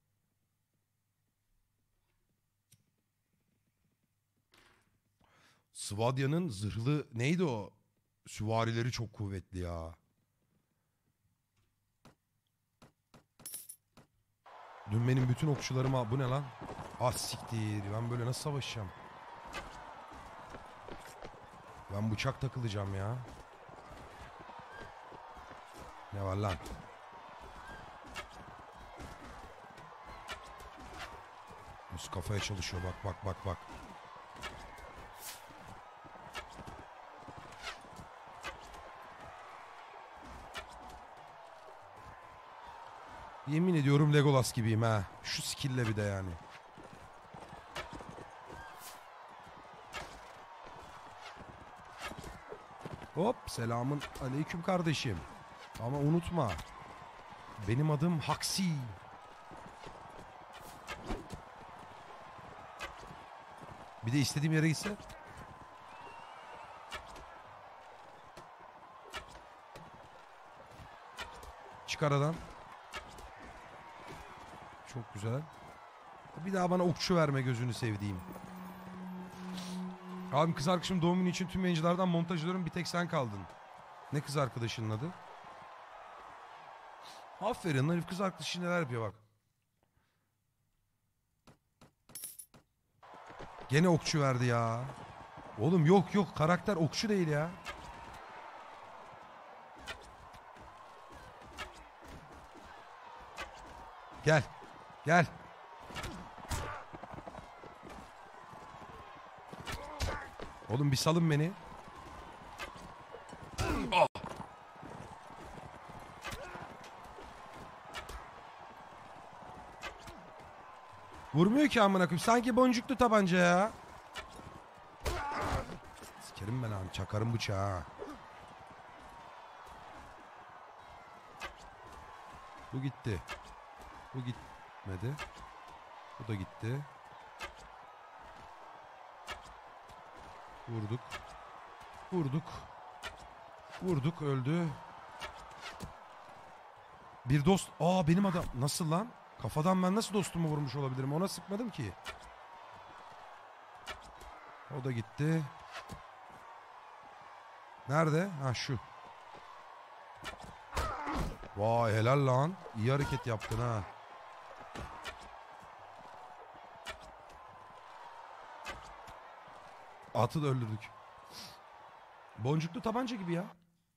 Svadya'nın zırhlı neydi o? Süvarileri çok kuvvetli ya. Dün benim bütün okçularıma bu ne lan? Ah siktir ben böyle nasıl savaşacağım? Ben bıçak takılacağım ya. Ne var lan? Nasıl kafaya çalışıyor bak bak bak bak. Yemin ediyorum Legolas gibiyim ha. Şu skill'le bir de yani. Hop selamın aleyküm kardeşim. Ama unutma. Benim adım Haksi. Bir de istediğim yere gitse. Çıkar adam. Çok güzel. Bir daha bana okçu verme gözünü sevdiğim. Abim kız arkadaşım doğum günü için tüm yayıncılardan montaj ediyorum. Bir tek sen kaldın. Ne kız arkadaşının adı? Aferin lan kız arkadaşı neler yapıyor bak. Gene okçu verdi ya. Oğlum yok yok karakter okçu değil ya. Gel. Gel. Oğlum bir salın beni. Oh. Vurmuyor ki amına koyayım. Sanki boncuklu tabanca ya. Sikerim ben abi. Çakarım bıçağı. Bu gitti. Bu gitmedi. Bu da gitti. Vurduk. Vurduk. Vurduk öldü. Bir dost. Aa benim adam. Nasıl lan? Kafadan ben nasıl dostumu vurmuş olabilirim? Ona sıkmadım ki. O da gitti. Nerede? Ha şu. Vay helal lan. İyi hareket yaptın ha. Atı da öldürdük. Boncuklu tabanca gibi ya.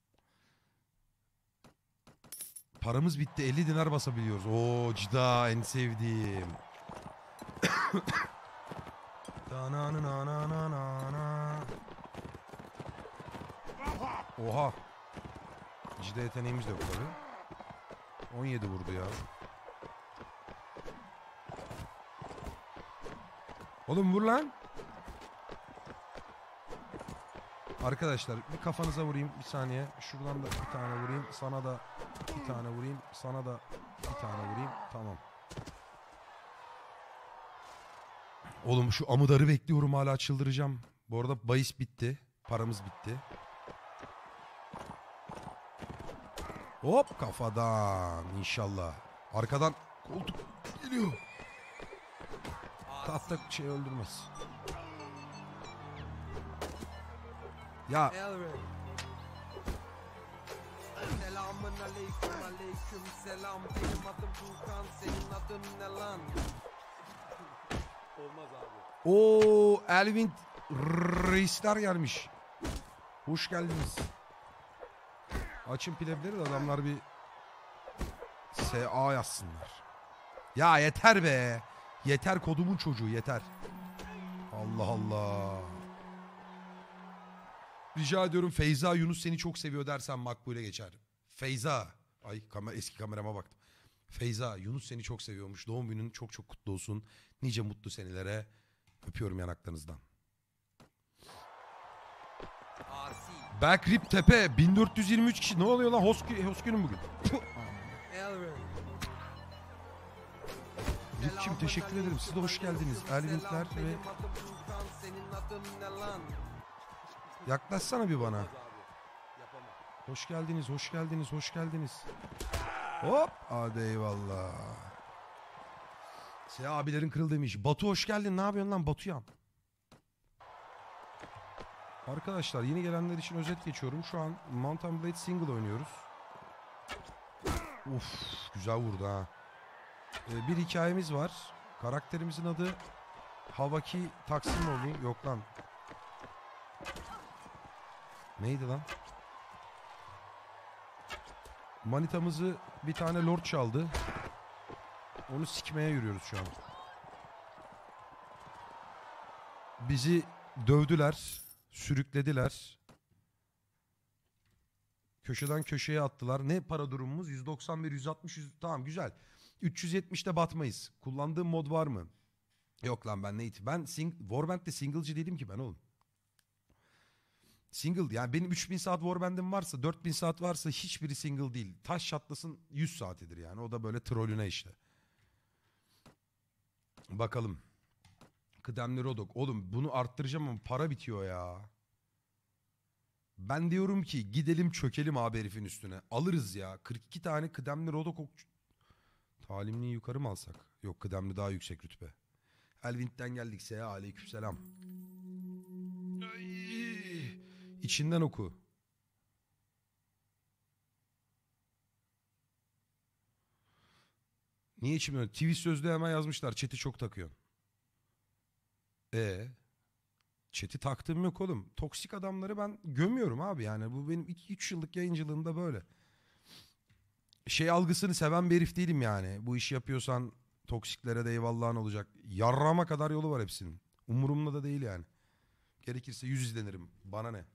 Paramız bitti. elli dinar basabiliyoruz. Oo cida en sevdiğim. Oha. Cida yeteneğimiz de yok tabii. on yedi vurdu ya. Oğlum vur lan. Arkadaşlar bir kafanıza vurayım bir saniye. Şuradan da bir tane vurayım. Sana da bir tane vurayım. Sana da bir tane vurayım. Tamam. Oğlum şu amudarı bekliyorum hala çıldıracağım. Bu arada bahis bitti. Paramız bitti. Hop kafadan inşallah. Arkadan koltuk geliyor. Tahta şey öldürmez. Ya. Selamun aleyküm aleyküm selam. Benim adım Furkan, senin adın ne lan? Olmaz abi. Oo, Elvin reisler gelmiş. Hoş geldiniz. Açın plebleri de adamlar bir S A yazsınlar. Ya yeter be. Yeter kodumun çocuğu yeter. Allah Allah. Rica ediyorum Feyza Yunus seni çok seviyor dersen makbule geçer. Feyza. Ay kamer eski kamerama baktım. Feyza Yunus seni çok seviyormuş. Doğum günün çok çok kutlu olsun. Nice mutlu senelere. Öpüyorum yanaklarınızdan. Backrip Tepe bin dört yüz yirmi üç kişi. Ne oluyor lan? Hoskü, Hoskü'nün bugün. Ripçim teşekkür ederim. Siz de hoş geldiniz. Elvintler ve... Yaklaşsana bir bana. Hoş geldiniz, hoş geldiniz, hoş geldiniz. Hop. Hadi eyvallah. Şey abilerin kırıl demiş. Batu hoş geldin. Ne yapıyorsun lan Batuyan? Arkadaşlar yeni gelenler için özet geçiyorum. Şu an Mount and Blade single oynuyoruz. Uf, güzel vurdu ha. Ee, bir hikayemiz var. Karakterimizin adı Havaki Taksimoğlu. Yok lan. Neydi lan? Manitamızı bir tane lord çaldı. Onu sikmeye yürüyoruz şu an. Bizi dövdüler, sürüklediler. Köşeden köşeye attılar. Ne para durumumuz? yüz doksan bir, yüz altmış, yüz... Tamam güzel. üç yüz yetmişte batmayız. Kullandığım mod var mı? Yok lan ben neydi? Ben sing... Warband'de single'cı değilim ki ben oğlum. Single yani benim üç bin saat Warband'im varsa dört bin saat varsa hiçbiri single değil. Taş çatlasın yüz saatidir yani. O da böyle trollüne işte. Bakalım. Kıdemli Rodok. Oğlum bunu arttıracağım ama para bitiyor ya. Ben diyorum ki gidelim çökelim abi herifin üstüne. Alırız ya. kırk iki tane kıdemli Rodok okçu. Talimliyi yukarı mı alsak? Yok kıdemli daha yüksek rütbe. Elvint'ten geldik. Seha aleykümselam. İçinden oku. Niye içimden? Tweet sözlüğe hemen yazmışlar. Chat'i çok takıyorsun. E Chat'i taktığım yok oğlum. Toksik adamları ben gömüyorum abi yani. Bu benim iki üç yıllık yayıncılığımda böyle. Şey algısını seven bir herif değilim yani. Bu işi yapıyorsan toksiklere de eyvallahın olacak. Yarrama kadar yolu var hepsinin. Umurumda da değil yani. Gerekirse yüz izlenirim. Bana ne?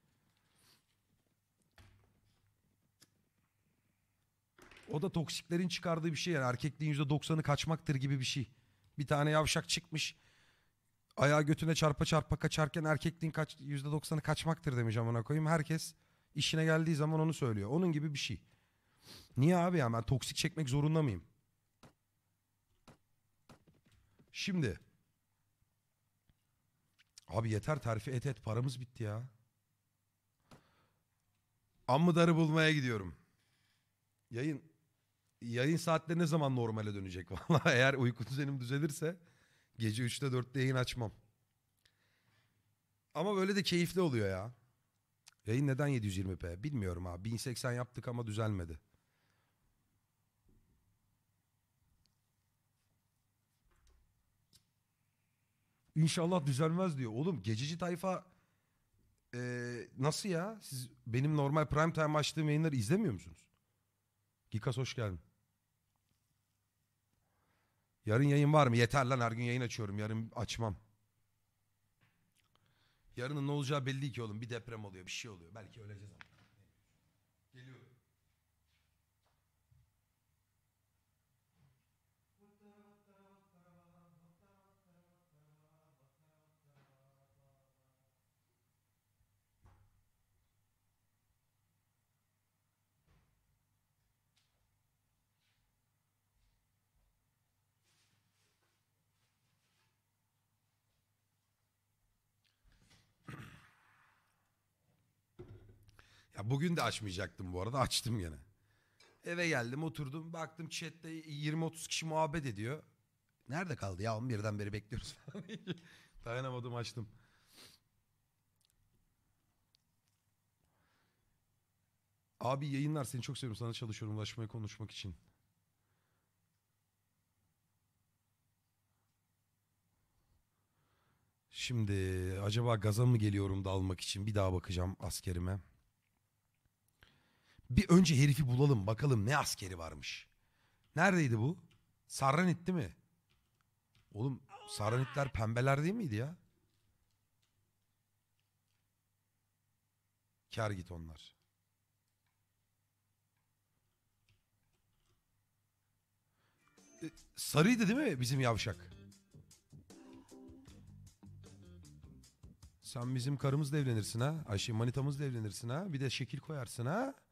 O da toksiklerin çıkardığı bir şey yani. Erkekliğin yüzde doksanı kaçmaktır gibi bir şey. Bir tane yavşak çıkmış. Ayağı götüne çarpa çarpa kaçarken erkekliğin kaç, yüzde doksanı kaçmaktır demiş amına koyayım. Herkes işine geldiği zaman onu söylüyor. Onun gibi bir şey. Niye abi ya ben toksik çekmek zorunda mıyım? Şimdi. Abi yeter terfi et et paramız bitti ya. Ammudarı bulmaya gidiyorum. Yayın yayın saatleri ne zaman normale dönecek? Vallahi eğer uyku düzenim düzelirse gece üçte dörtte yayın açmam. Ama böyle de keyifli oluyor ya. Yayın neden yedi yüz yirmi p? Bilmiyorum abi. bin seksen yaptık ama düzelmedi. İnşallah düzelmez diyor. Oğlum gececi tayfa ee, nasıl ya? Siz benim normal prime time açtığım yayınları izlemiyor musunuz? Gikas hoş geldin. Yarın yayın var mı? Yeter lan her gün yayın açıyorum. Yarın açmam. Yarının ne olacağı belli ki oğlum. Bir deprem oluyor, bir şey oluyor. Belki öleceğiz ama. Geliyorum. Ya bugün de açmayacaktım bu arada. Açtım gene. Eve geldim oturdum. Baktım chatte yirmi otuz kişi muhabbet ediyor. Nerede kaldı ya? on birden beri bekliyoruz falan. Dayanamadım açtım. Abi yayınlar seni çok seviyorum. Sana çalışıyorum ulaşmaya konuşmak için. Şimdi acaba gaza mı geliyorum da almak için bir daha bakacağım askerime. Bir önce herifi bulalım bakalım ne askeri varmış. Neredeydi bu? Sarranit değil mi? Oğlum Sarranitler pembeler değil miydi ya? Kar git onlar. E, sarıydı değil mi bizim yavşak? Sen bizim karımızla evlenirsin ha. Ayşe manitamızla evlenirsin ha. Bir de şekil koyarsın ha.